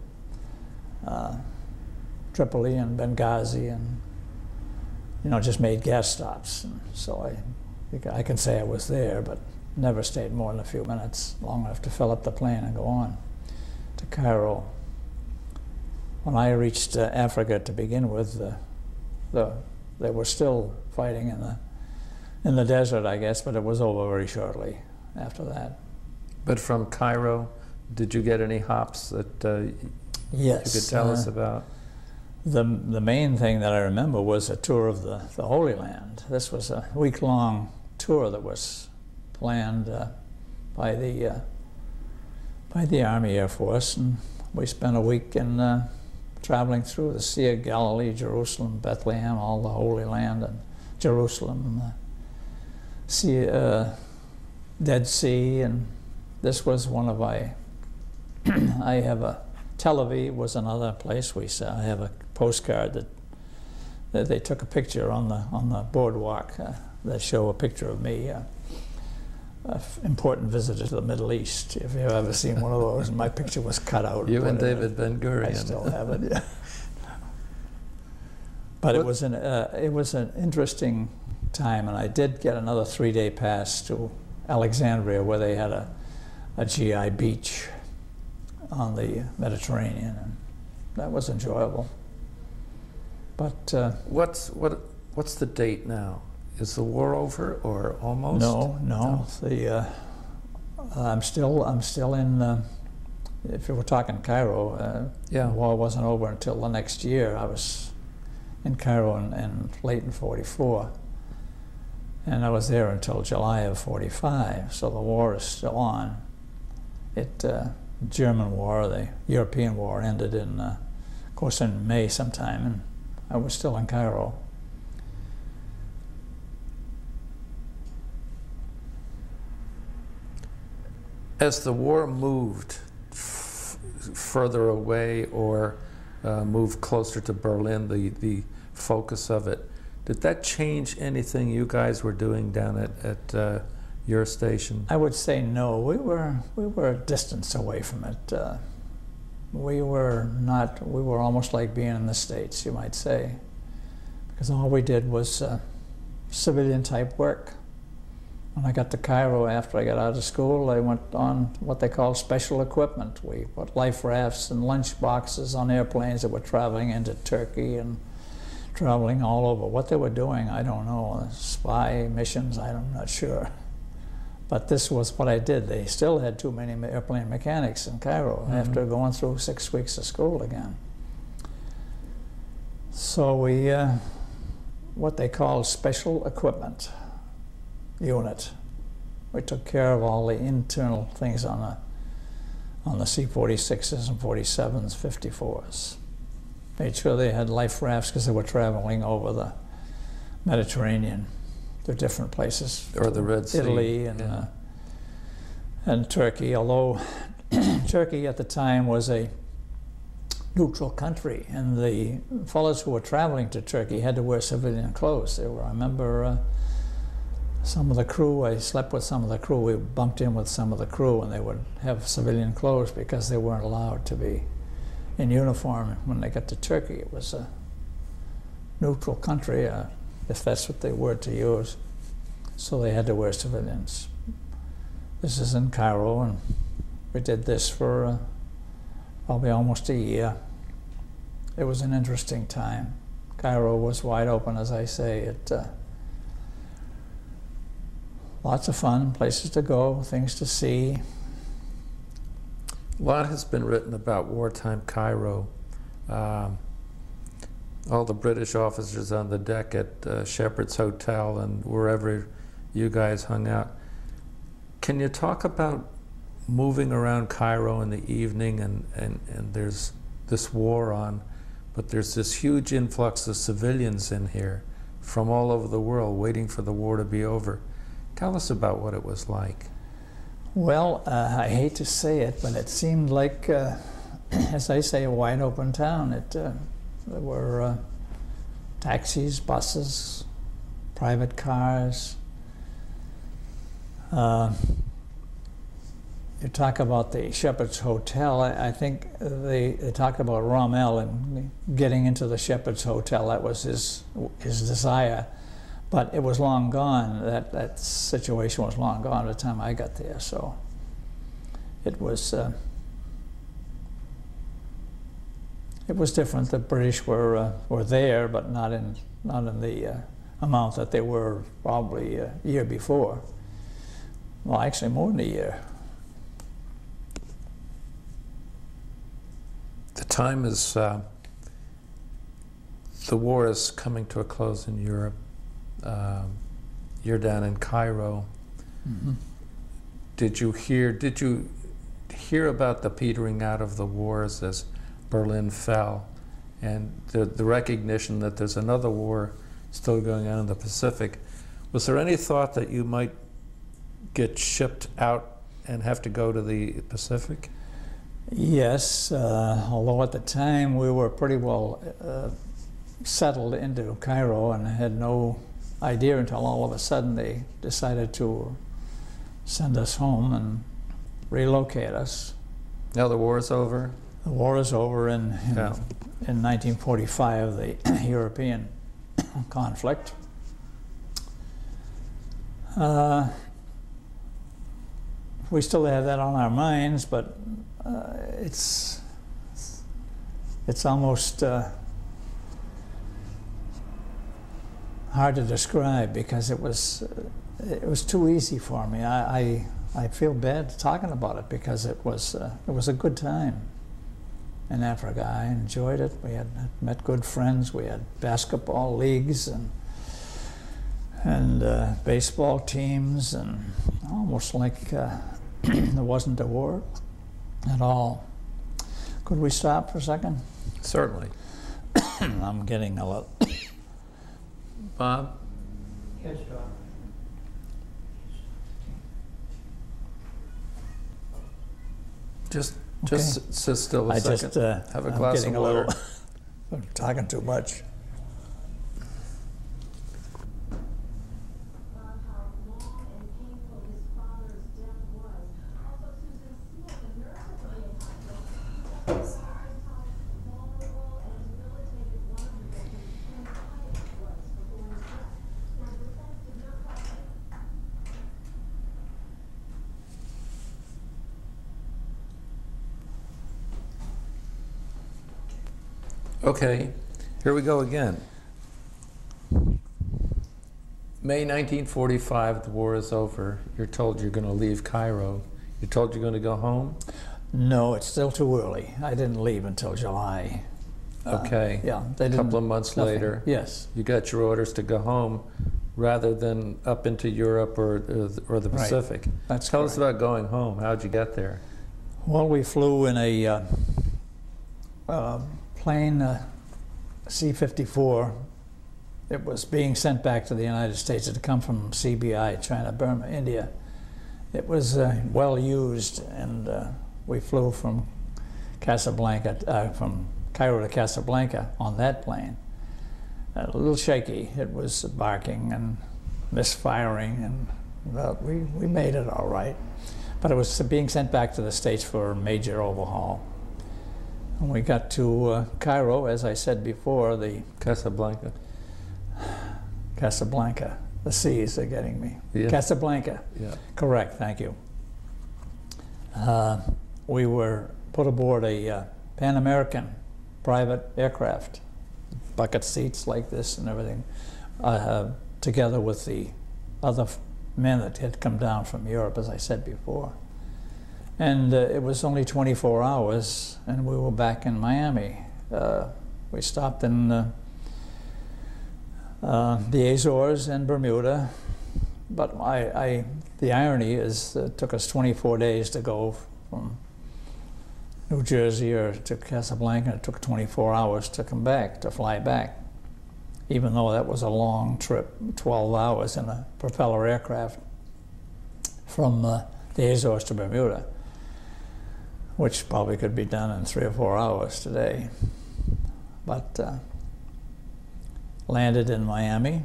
Tripoli and Benghazi, and just made gas stops. And so I can say I was there, but never stayed more than a few minutes, long enough to fill up the plane and go on to Cairo. When I reached Africa to begin with, they were still fighting in the desert, I guess, but it was over very shortly after that. But from Cairo, did you get any hops that Yes, you could tell us about? The main thing that I remember was a tour of the Holy Land. This was a week-long tour that was planned by the Army Air Force, and we spent a week in traveling through the Sea of Galilee, Jerusalem, Bethlehem, all the Holy Land, and Jerusalem, Dead Sea, and this was one of I have a Tel Aviv was another place we saw. I have a postcard that they took a picture on the boardwalk that show a picture of me, an important visitor to the Middle East. If you've ever seen one of those, my picture was cut out. You and David Ben Gurion. I still have it. Yeah. But it was an interesting time, and I did get another 3-day pass to Alexandria, where they had a GI beach on the Mediterranean, and that was enjoyable. But what's the date now? Is the war over or almost? No. I'm still in. If you were talking Cairo, the war wasn't over until the next year. I was in Cairo in late in '44, and I was there until July of '45. So the war is still on. German war, the European war, ended of course, in May sometime, and I was still in Cairo. As the war moved further away or moved closer to Berlin, the focus of it, did that change anything you guys were doing down at your station? I would say no. We were a distance away from it. We were almost like being in the States, you might say, because all we did was civilian type work. When I got to Cairo after I got out of school, I went on what they call special equipment. We put life rafts and lunch boxes on airplanes that were traveling into Turkey and traveling all over. What they were doing, I don't know. Spy missions, I'm not sure. But this was what I did. They still had too many airplane mechanics in Cairo after going through 6 weeks of school again. So we, what they call special equipment unit. We took care of all the internal things on the C-46s and 47s, 54s. Made sure they had life rafts because they were traveling over the Mediterranean They're different places. Or the Red Sea. Italy and Turkey, although Turkey at the time was a neutral country, and the fellows who were traveling to Turkey had to wear civilian clothes. I remember some of the crew, I slept with some of the crew, we bunked in with some of the crew, and they would have civilian clothes because they weren't allowed to be in uniform when they got to Turkey. It was a neutral country, if that's what they were to use. So they had to wear civilians. This is in Cairo, and we did this for probably almost a year. It was an interesting time. Cairo was wide open, as I say. Lots of fun, places to go, things to see. A lot has been written about wartime Cairo. All the British officers on the deck at Shepherd's Hotel and wherever you guys hung out. Can you talk about moving around Cairo in the evening, and there's this war on, but there's this huge influx of civilians in here from all over the world waiting for the war to be over. Tell us about what it was like. Well, I hate to say it, but it seemed like, as I say, a wide open town. There were taxis, buses, private cars. You talk about the Shepherd's Hotel. I think they talk about Rommel and getting into the Shepherd's Hotel. That was his desire. But it was long gone. That situation was long gone by the time I got there. So it was different. The British were there, but not in the amount that they were probably a year before. Well, actually more than a year. The time is the war is coming to a close in Europe. You're down in Cairo. Mm-hmm. Did you hear about the petering out of the wars as Berlin fell, and the recognition that there's another war still going on in the Pacific? Was there any thought that you might get shipped out and have to go to the Pacific? Yes, although at the time we were pretty well settled into Cairo and had no idea until all of a sudden they decided to send us home and relocate us. Now the war is over? The war is over in 1945, the European conflict. We still have that on our minds, but it's almost hard to describe because it was too easy for me. I feel bad talking about it because it was a good time in Africa. I enjoyed it. We had met good friends. We had basketball leagues and baseball teams, and almost like there wasn't a war at all. Could we stop for a second? Certainly. I'm getting a little. Bob? Yes, John. Just Okay. sit still a second. Have a glass of water. I'm talking too much. Okay, here we go again. May 1945, the war is over. You're told you're going to leave Cairo. You're told you're going to go home? No, it's still too early. I didn't leave until July. Okay. Yeah, A couple of months later, yes, you got your orders to go home rather than up into Europe or the Pacific. That's Tell correct. us about going home. How'd you get there? Well, we flew in a plane, C-54. it was being sent back to the United States. It had come from CBI, China, Burma, India. It was well used, and we flew from Casablanca, from Cairo to Casablanca on that plane. A little shaky. It was barking and misfiring, and well, we made it all right. But it was being sent back to the States for a major overhaul. When we got to Cairo, as I said before, the Casablanca. Casablanca. The C's are getting me. Yeah. Casablanca. Yeah. Correct, thank you. We were put aboard a Pan American private aircraft, bucket seats like this and everything, together with the other men that had come down from Europe, as I said before. And it was only 24 hours, and we were back in Miami. We stopped in the Azores and Bermuda, but the irony is it took us 24 days to go from New Jersey or to Casablanca. It took 24 hours to come back, to fly back, even though that was a long trip, 12 hours in a propeller aircraft from the Azores to Bermuda, which probably could be done in 3 or 4 hours today. But landed in Miami,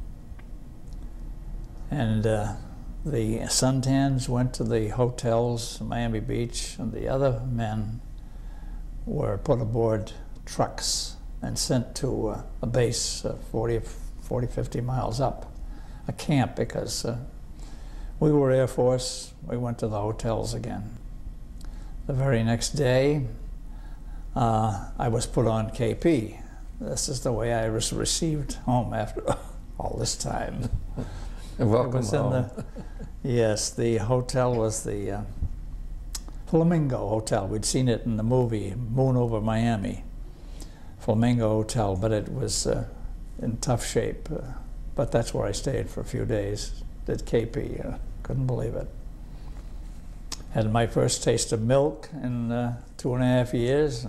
and the suntans went to the hotels, Miami Beach, and the other men were put aboard trucks and sent to a base 40, 50 miles up, a camp, because we were Air Force. We went to the hotels again. The very next day, I was put on KP. This is the way I was received home after all this time. Welcome home. Yes, the hotel was the Flamingo Hotel. We'd seen it in the movie Moon Over Miami. Flamingo Hotel, but it was in tough shape. But that's where I stayed for a few days. Did KP. Couldn't believe it. Had my first taste of milk in 2.5 years,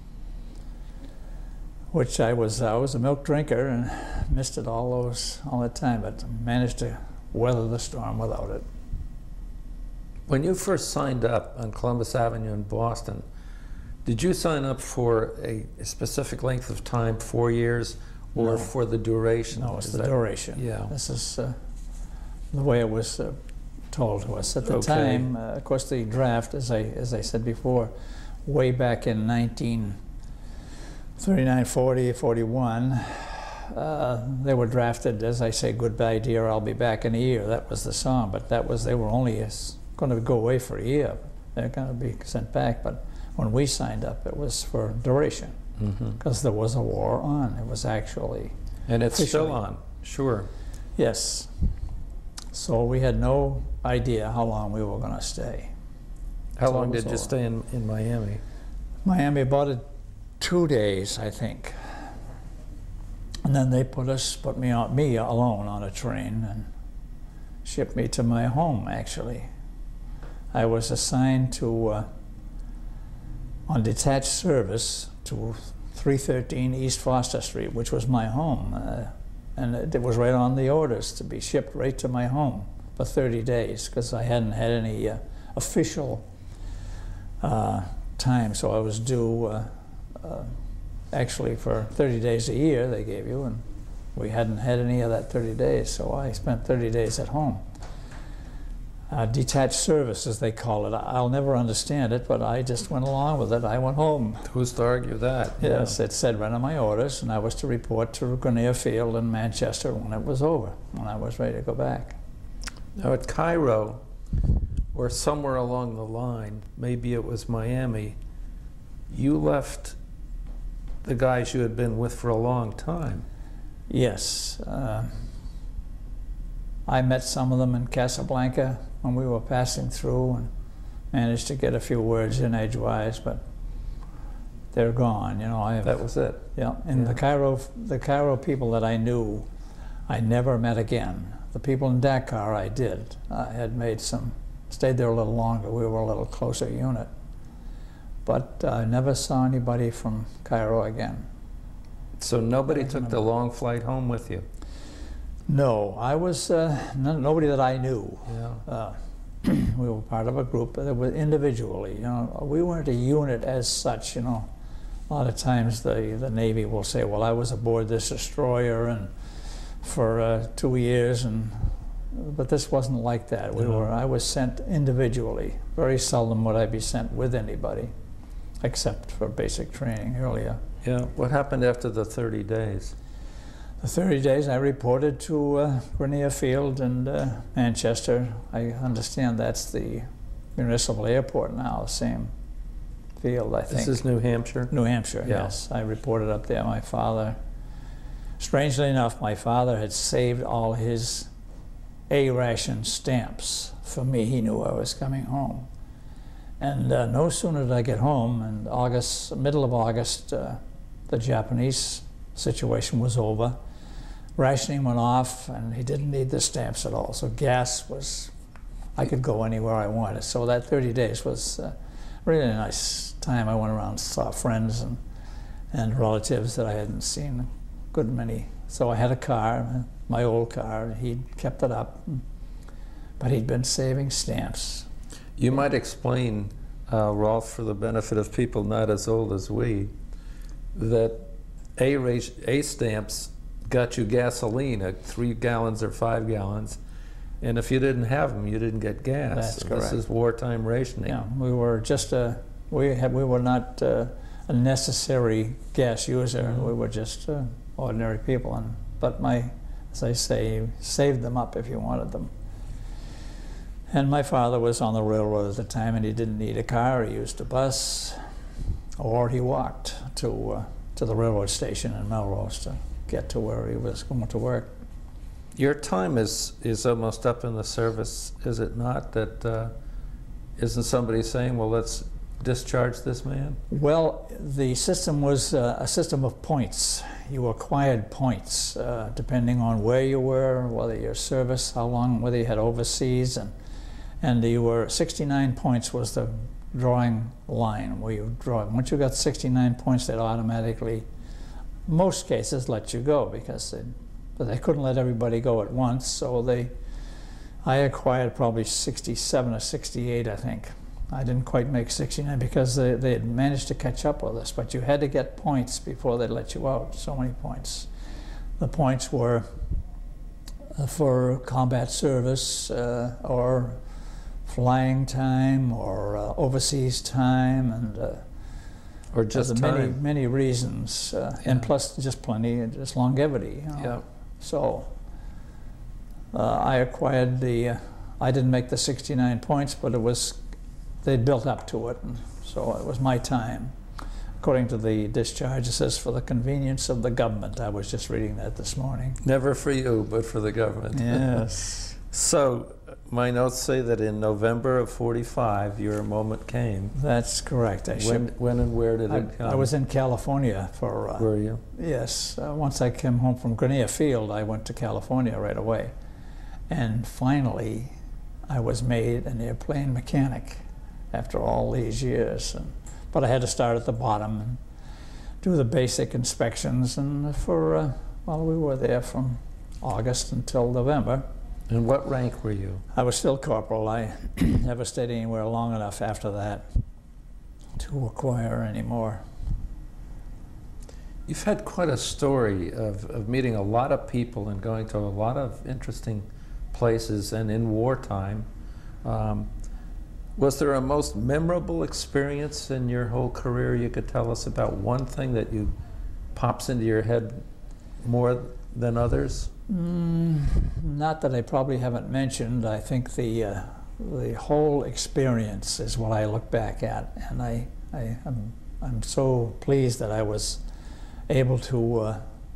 which I was a milk drinker and missed it all the time, but managed to weather the storm without it. When you first signed up on Columbus Avenue in Boston, did you sign up for a specific length of time, 4 years, or No. for the duration? No, it's the duration. Yeah. This is the way it was told to us at the Okay. time. Of course, the draft, as I said before, way back in 1939, 40, 41, they were drafted, as I say, "Goodbye, dear, I'll be back in a year." That was the song, but they were only going to go away for a year. They're going to be sent back, but when we signed up, it was for duration, because there was a war on. It was actually And it's officially still on, sure. Yes. So we had no idea how long we were going to stay. How So long it was did you over. stay in Miami? Miami, about 2 days, I think. And then they put me alone on a train and shipped me to my home, actually. I was assigned to, on detached service, to 313 East Foster Street, which was my home. And it was right on the orders to be shipped right to my home for 30 days, because I hadn't had any official time. So I was due actually for 30 days a year they gave you, and we hadn't had any of that 30 days, so I spent 30 days at home. Detached service, as they call it. I'll never understand it, but I just went along with it. I went home. Who's to argue that? Yes, it said right on my orders, and I was to report to Grenier Field in Manchester when it was over, when I was ready to go back. Now at Cairo, or somewhere along the line, maybe it was Miami, you left the guys you had been with for a long time. Yes. I met some of them in Casablanca when we were passing through, and managed to get a few words in edgewise, but they're gone. You know, That was it. Yeah, and Yeah. the Cairo people that I knew, I never met again. The people in Dakar I did. I had stayed there a little longer. We were a little closer unit. But I never saw anybody from Cairo again. So nobody took the long flight home with you? No, I was, nobody that I knew. Yeah. We were part of a group that was individually, we weren't a unit as such, A lot of times the Navy will say, well, I was aboard this destroyer and for 2 years, but this wasn't like that. I was sent individually. Very seldom would I be sent with anybody, except for basic training earlier. Yeah. What happened after the 30 days? The 30 days I reported to Grenier Field and Manchester. I understand that's the municipal airport now, the same field, I think. This is New Hampshire? New Hampshire, Yeah. yes. I reported up there. My father, strangely enough, my father had saved all his A-ration stamps for me. He knew I was coming home. And no sooner did I get home, in August, middle of August, the Japanese situation was over. Rationing went off, and he didn't need the stamps at all. So gas was, I could go anywhere I wanted. So that 30 days was really a nice time. I went around, saw friends and relatives that I hadn't seen a good many. So I had a car, my old car, and he kept it up. But he'd been saving stamps. You might explain, Rolfe, for the benefit of people not as old as we, that A stamps got you gasoline at 3 gallons or 5 gallons, and if you didn't have them, you didn't get gas. That's correct. This is wartime rationing. Yeah, we were just we were not a necessary gas user. Mm-hmm. We were just ordinary people, but as I say, saved them up if you wanted them. And my father was on the railroad at the time, and he didn't need a car. He used a bus, or he walked to the railroad station in Melrose to get to where he was going to work. Your time is almost up in the service, is it not? That isn't somebody saying, well, let's discharge this man? Well, the system was a system of points. You acquired points depending on where you were, whether your service, how long, whether you had overseas, and you were 69 points was the drawing line where you draw. Once you got 69 points, they'd automatically, most cases, let you go because they couldn't let everybody go at once. So I acquired probably 67 or 68, I think. I didn't quite make 69 because they had managed to catch up with us, but you had to get points before they'd let you out, so many points. The points were for combat service or flying time or overseas time, and or just time. many reasons, and plus just just longevity. Yeah. So I acquired I didn't make the 69 points, but they'd built up to it, and so it was my time. According to the discharge, it says for the convenience of the government. I was just reading that this morning. Never for you, but for the government. Yes. So my notes say that in November of '45, your moment came. That's correct. When and where did it come? I was in California for... Were you? Yes. Once I came home from Grenier Field, I went to California right away. And finally, I was made an airplane mechanic after all these years. But I had to start at the bottom and do the basic inspections, and well, we were there from August until November. And what rank were you? I was still corporal. I never stayed anywhere long enough after that to acquire any more. You've had quite a story of meeting a lot of people and going to a lot of interesting places, and in wartime. Was there a most memorable experience in your whole career you could tell us about? One thing that pops into your head more than others? Not that I probably haven't mentioned. I think the whole experience is what I look back at, and I'm so pleased that I was able to,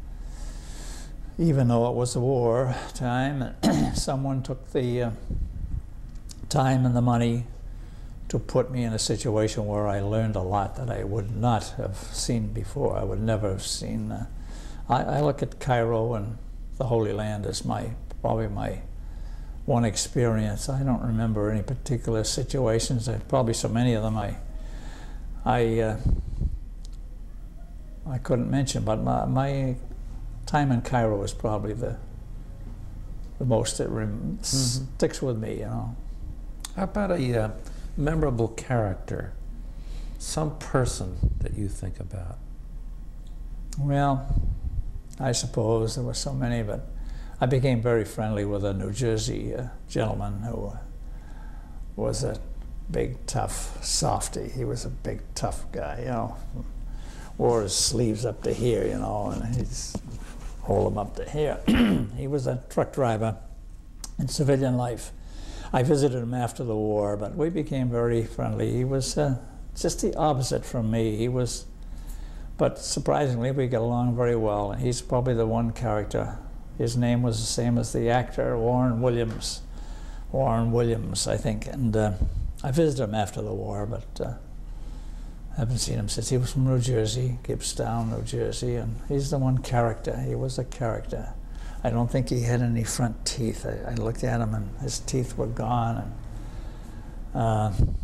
even though it was a war time, someone took the time and the money to put me in a situation where I learned a lot that I would not have seen before. I would never have seen. I look at Cairo and the Holy Land as probably my one experience. I don't remember any particular situations. Probably so many of them. I I couldn't mention, but my time in Cairo was probably the most that sticks with me, you know. How about a memorable character, some person that you think about? Well, I suppose there were so many, but I became very friendly with a New Jersey gentleman who was a big, tough softy. He was a big, tough guy, you know. Wore his sleeves up to here, you know, and he's hold them up to here. He was a truck driver in civilian life. I visited him after the war, but we became very friendly. He was just the opposite from me. He was, but surprisingly, we got along very well, and he's probably the one character. His name was the same as the actor, Warren Williams, I think, and I visited him after the war, but haven't seen him since. He was from New Jersey, Gibbstown, New Jersey, and he's the one character. He was a character. I don't think he had any front teeth. I looked at him and his teeth were gone. And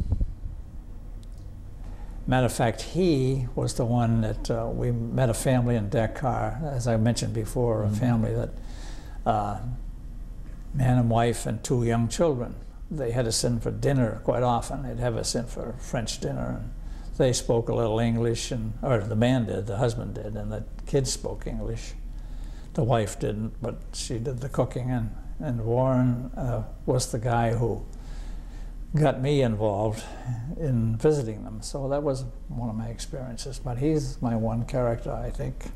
matter of fact, he was the one that we met a family in Dakar, as I mentioned before, a family that man and wife and 2 young children. They had us in for dinner quite often. They'd have us in for French dinner. And they spoke a little English, or the man did, the husband did, and the kids spoke English. The wife didn't, but she did the cooking, and Warren was the guy who got me involved in visiting them. So that was one of my experiences, but he's my one character, I think.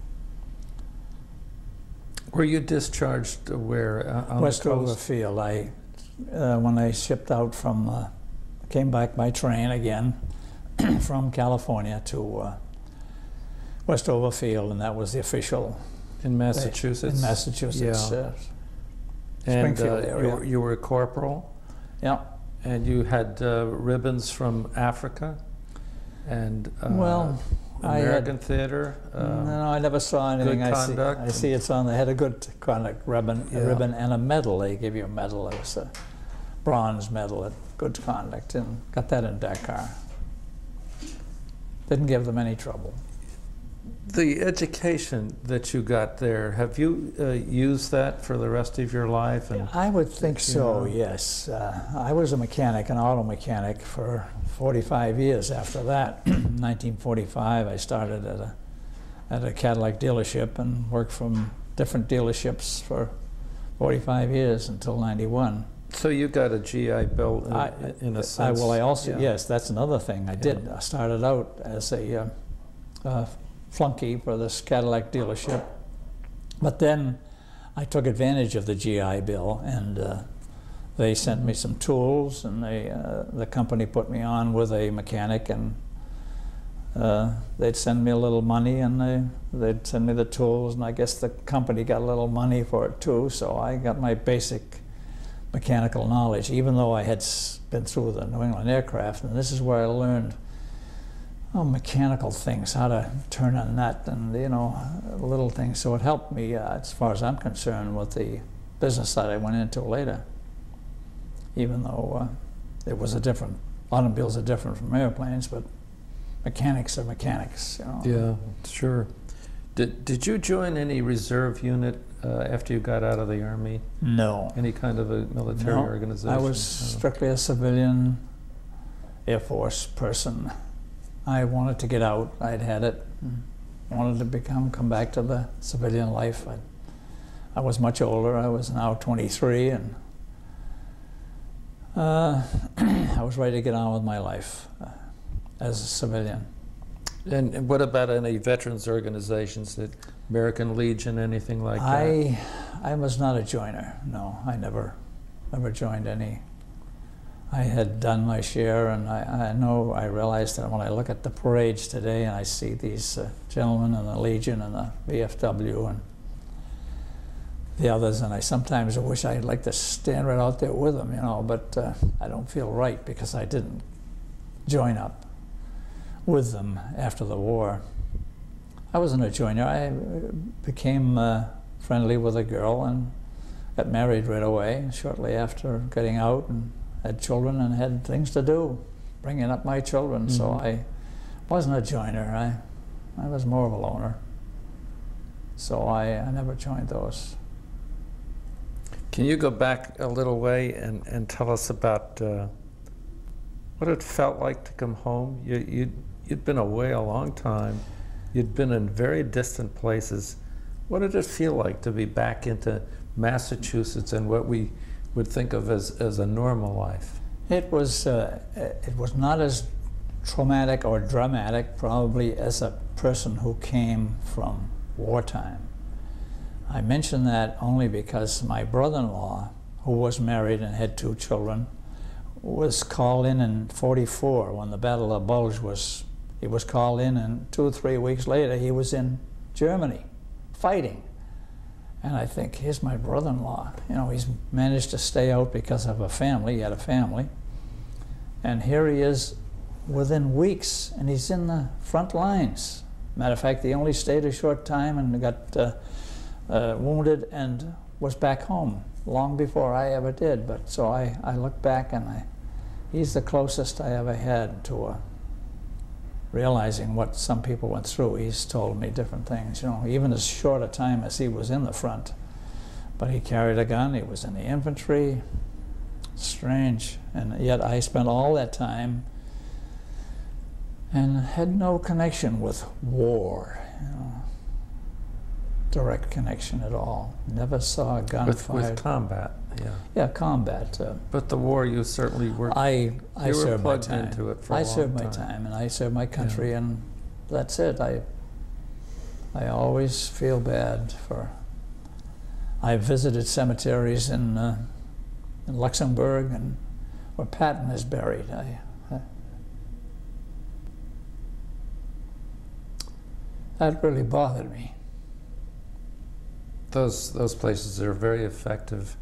Were you discharged where, on West the coast? Overfield. When I shipped out from, came back by train again, from California to West Overfield, and that was the official. In Massachusetts? In Massachusetts, yeah. Springfield And area. you were a corporal? Yeah. And you had ribbons from Africa? And well, American theater? No, I never saw anything. Good conduct? I see it's on, they had a good conduct ribbon, Yeah. a ribbon and a medal. They give you a medal. It was a bronze medal at good conduct, and got that in Dakar. Didn't give them any trouble. The education that you got there, have you used that for the rest of your life? And I would think so, yes. I was a mechanic, an auto mechanic, for 45 years after that. In 1945, I started at a Cadillac dealership and worked from different dealerships for 45 years until 91. So you got a GI Bill in a sense? Well, I also, yeah. yes, that's another thing I did. I started out as a flunky for this Cadillac dealership, but then I took advantage of the GI Bill, and they sent me some tools, and the company put me on with a mechanic, and they'd send me a little money, and they'd send me the tools, and I guess the company got a little money for it too, so I got my basic mechanical knowledge, even though I had been through the New England aircraft, and this is where I learned mechanical things, how to turn a nut, and little things. So it helped me, as far as I'm concerned, with the business that I went into later. Even though it was automobiles are different from airplanes, but mechanics are mechanics. Yeah, sure. Did you join any reserve unit after you got out of the Army? No. Any kind of a military organization? I was strictly a civilian Air Force person. I wanted to get out. I'd had it. Wanted to come back to the civilian life. I was much older. I was now 23, and I was ready to get on with my life as a civilian. And what about any veterans organizations, the American Legion, anything like that? I was not a joiner. No, I never joined any. I had done my share, and I realized that when I look at the parades today and I see these gentlemen in the Legion and the VFW and the others, and I sometimes wish I'd like to stand right out there with them, but I don't feel right because I didn't join up with them after the war. I wasn't a joiner. I became friendly with a girl and got married right away shortly after getting out, and had children and had things to do, bringing up my children. So I wasn't a joiner. I was more of a loner. So I never joined those. Can you go back a little way and tell us about what it felt like to come home? You'd been away a long time. You'd been in very distant places. What did it feel like to be back into Massachusetts and what we would think of as a normal life? It was not as traumatic or dramatic, probably, as a person who came from wartime. I mention that only because my brother-in-law, who was married and had 2 children, was called in '44 when the Battle of Bulge was. He was called in, and 2 or 3 weeks later he was in Germany fighting. And I think, here's my brother-in-law. You know, he's managed to stay out because of a family. He had a family. And here he is within weeks, and he's in the front lines. Matter of fact, he only stayed a short time and got wounded and was back home long before I ever did. But so I look back, and he's the closest I ever had to realizing what some people went through. He's told me different things, you know, even as short a time as he was in the front. But he carried a gun, he was in the infantry. Strange. And yet I spent all that time and had no connection with war, you know, direct connection at all. Never saw a gun fired. With combat, yeah. Yeah, combat. But the war, you certainly were. I served my plugged time. into it for a I long served my time. time, and I served my country, Yeah. and that's it. I always feel bad for. I visited cemeteries in Luxembourg and where Patton is buried. That really bothered me. Those places are very effective.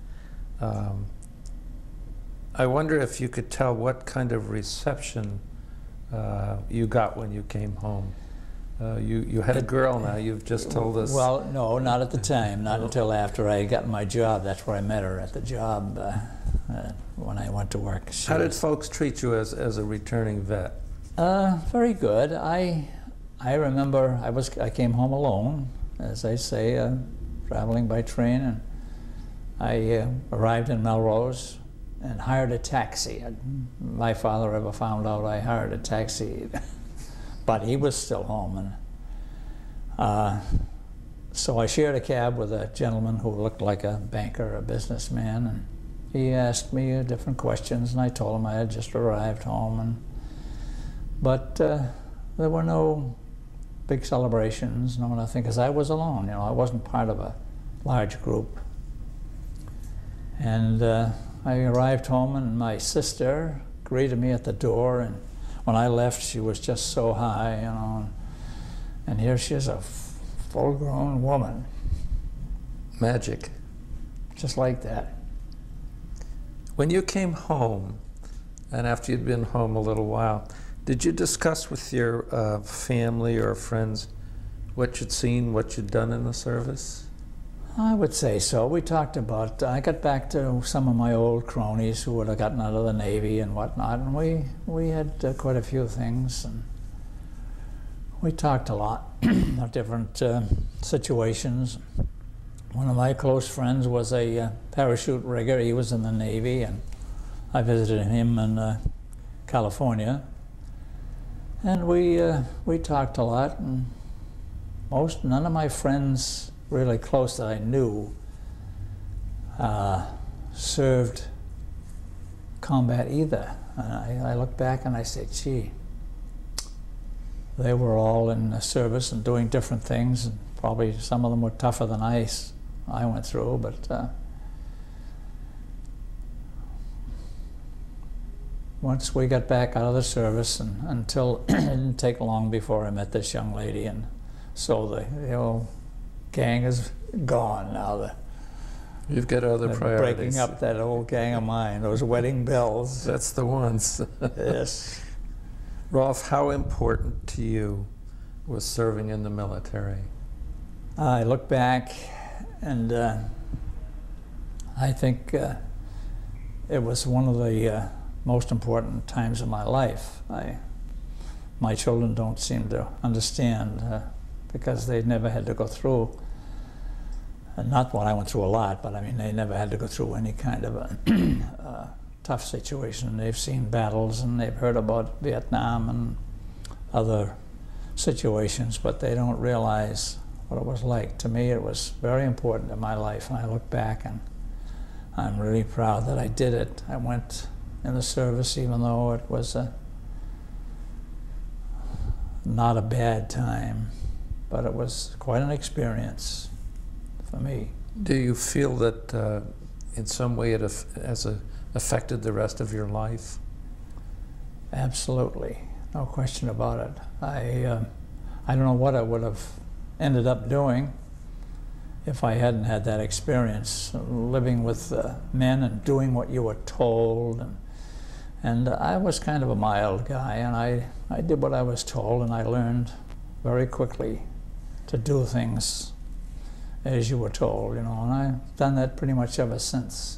I wonder if you could tell what kind of reception you got when you came home. You had a girl now, you've just told us. Well, no, not at the time, not until after I got my job. That's where I met her, at the job when I went to work. How did folks treat you as a returning vet? Very good. I remember I came home alone, as I say, traveling by train, and I arrived in Melrose and hired a taxi. My father ever found out I hired a taxi, but he was still home, and so I shared a cab with a gentleman who looked like a banker, a businessman, and he asked me different questions, and I told him I had just arrived home, but there were no big celebrations, no nothing, because I was alone. You know, I wasn't part of a large group. And I arrived home, and my sister greeted me at the door, and when I left, she was just so high, you know, and here she is, a full-grown woman. Magic. Just like that. When you came home, and after you'd been home a little while, did you discuss with your family or friends what you'd seen, what you'd done in the service? I would say so. We talked about, I got back to some of my old cronies who would have gotten out of the Navy and whatnot, and we had quite a few things, and we talked a lot of different situations. One of my close friends was a parachute rigger. He was in the Navy, and I visited him in California. And we talked a lot, and none of my friends really close that I knew served combat either. And I look back and I say, gee, they were all in the service and doing different things, and probably some of them were tougher than I went through, but once we got back out of the service, and until it didn't take long before I met this young lady, and so the old gang is gone now. You've got other priorities. Breaking up that old gang of mine, those wedding bells. That's the ones. Yes. Rolfe, how important to you was serving in the military? I look back, and I think it was one of the most important times of my life. my children don't seem to understand because they never had to go through, not what I went through a lot, but I mean, they never had to go through any kind of a tough situation. They've seen battles and they've heard about Vietnam and other situations, but they don't realize what it was like. To me, it was very important in my life, and I look back and I'm really proud that I did it. I went in the service even though it was not a bad time, but it was quite an experience for me. Do you feel that in some way it has affected the rest of your life? Absolutely, no question about it. I don't know what I would have ended up doing if I hadn't had that experience, living with men and doing what you were told. And I was kind of a mild guy, and I did what I was told, and I learned very quickly to do things as you were told, you know, and I've done that pretty much ever since.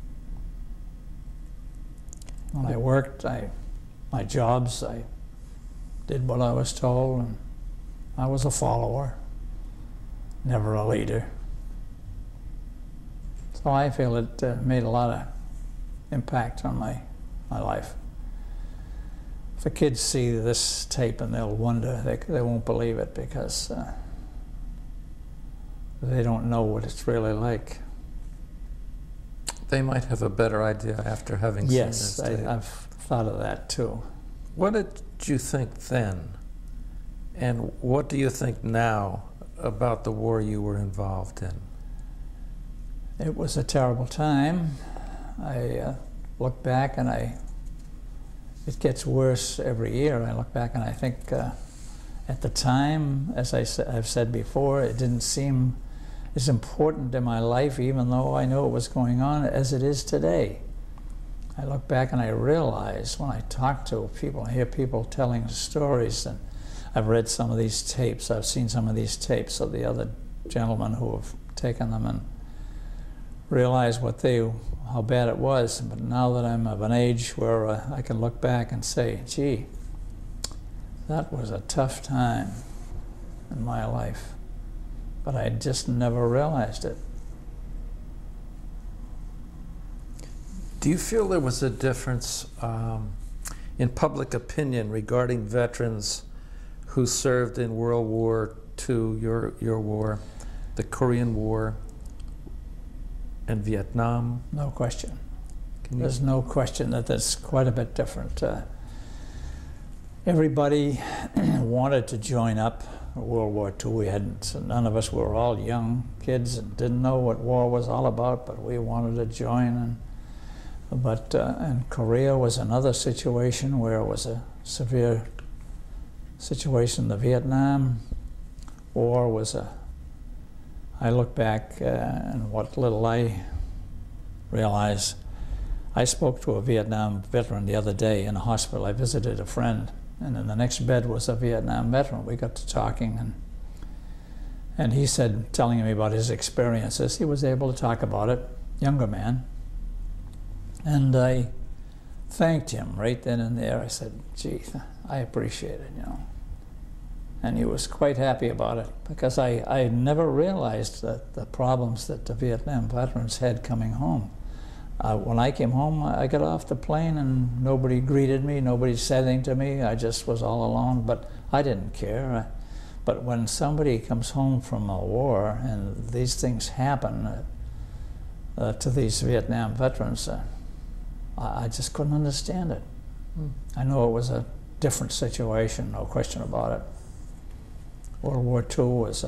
When I worked, my jobs, I did what I was told, and I was a follower, never a leader. So I feel it made a lot of impact on my life. If the kids see this tape and they'll wonder, they won't believe it because they don't know what it's really like. They might have a better idea after having seen this tape. Yes, I've thought of that too. What did you think then? And what do you think now about the war you were involved in? It was a terrible time. I look back and it gets worse every year. I look back and I think at the time, as I've said before, it didn't seem as important in my life, even though I knew it was going on, as it is today. I look back and I realize when I talk to people, I hear people telling stories, and I've read some of these tapes, I've seen some of these tapes of the other gentlemen who have taken them, and realize how bad it was. But now that I'm of an age where I can look back and say, gee, that was a tough time in my life, but I just never realized it. Do you feel there was a difference in public opinion regarding veterans who served in World War II, your war, the Korean War, and Vietnam? No question. There's no question that that's quite a bit different. Everybody wanted to join up World War II. None of us were all young kids and didn't know what war was all about, but we wanted to join. And Korea was another situation where it was a severe situation. The Vietnam War was I look back and what little I realize. I spoke to a Vietnam veteran the other day in a hospital. I visited a friend, and in the next bed was a Vietnam veteran. We got to talking, and he said, telling me about his experiences, he was able to talk about it, younger man. And I thanked him right then and there. I said, gee, I appreciate it, you know. And he was quite happy about it, because I never realized that the problems that the Vietnam veterans had coming home. When I came home, I got off the plane and nobody greeted me, nobody said anything to me. I just was all alone, but I didn't care. But when somebody comes home from a war and these things happen to these Vietnam veterans, I just couldn't understand it. I know it was a different situation, no question about it. World War II was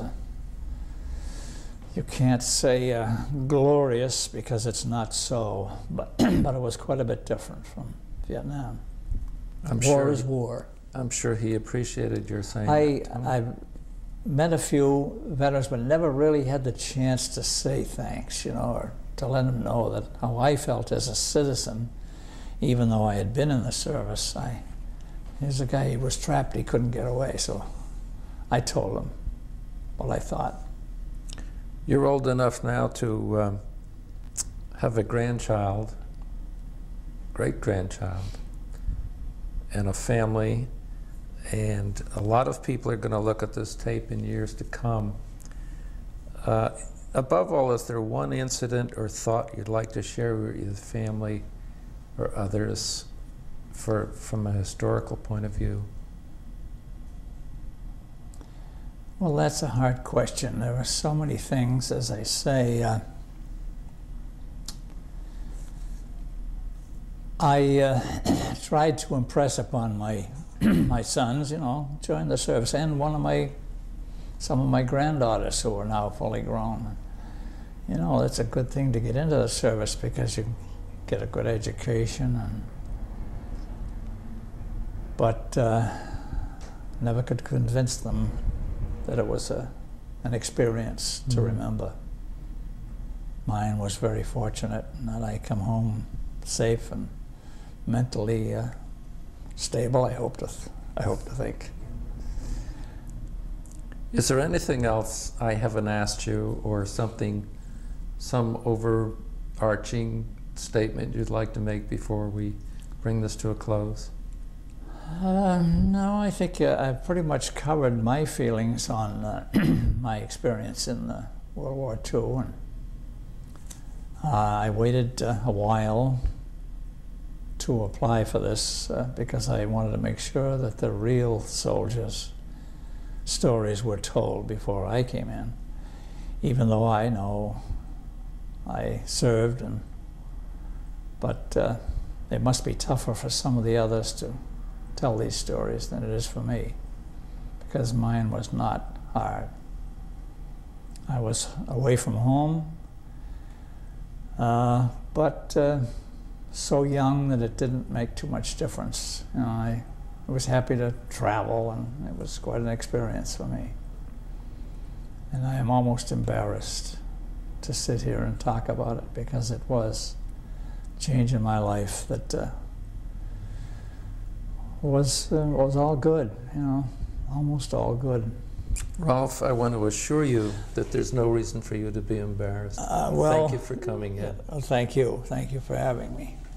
you can't say glorious, because it's not so, but but it was quite a bit different from Vietnam. War is war. I'm sure he appreciated your saying that. I've met a few veterans, but never really had the chance to say thanks, you know, or to let them know that how I felt as a citizen, even though I had been in the service. Here's a guy, he was trapped, he couldn't get away, so I told him what I thought. You're old enough now to have a grandchild, great-grandchild, and a family, And a lot of people are going to look at this tape in years to come. Above all, is there one incident or thought you'd like to share with your family or others from a historical point of view? Well, that's a hard question. There were so many things, as I say. I tried to impress upon my my sons, join the service, and some of my granddaughters who are now fully grown. It's a good thing to get into the service because you get a good education, but never could convince them that it was an experience to remember. Mine was very fortunate in that I come home safe and mentally stable, I hope to think. Is there anything else I haven't asked you, or some overarching statement you'd like to make before we bring this to a close? No, I think I've pretty much covered my feelings on my experience in World War II. And I waited a while to apply for this because I wanted to make sure that the real soldiers' stories were told before I came in, even though I know I served, but it must be tougher for some of the others to tell these stories than it is for me, because mine was not hard. I was away from home, but so young that it didn't make too much difference. I was happy to travel, and it was quite an experience for me. And I am almost embarrassed to sit here and talk about it, because it was a change in my life that was all good, almost all good. Rolfe, I want to assure you that there's no reason for you to be embarrassed. Thank you for coming in. Well, thank you. Thank you for having me.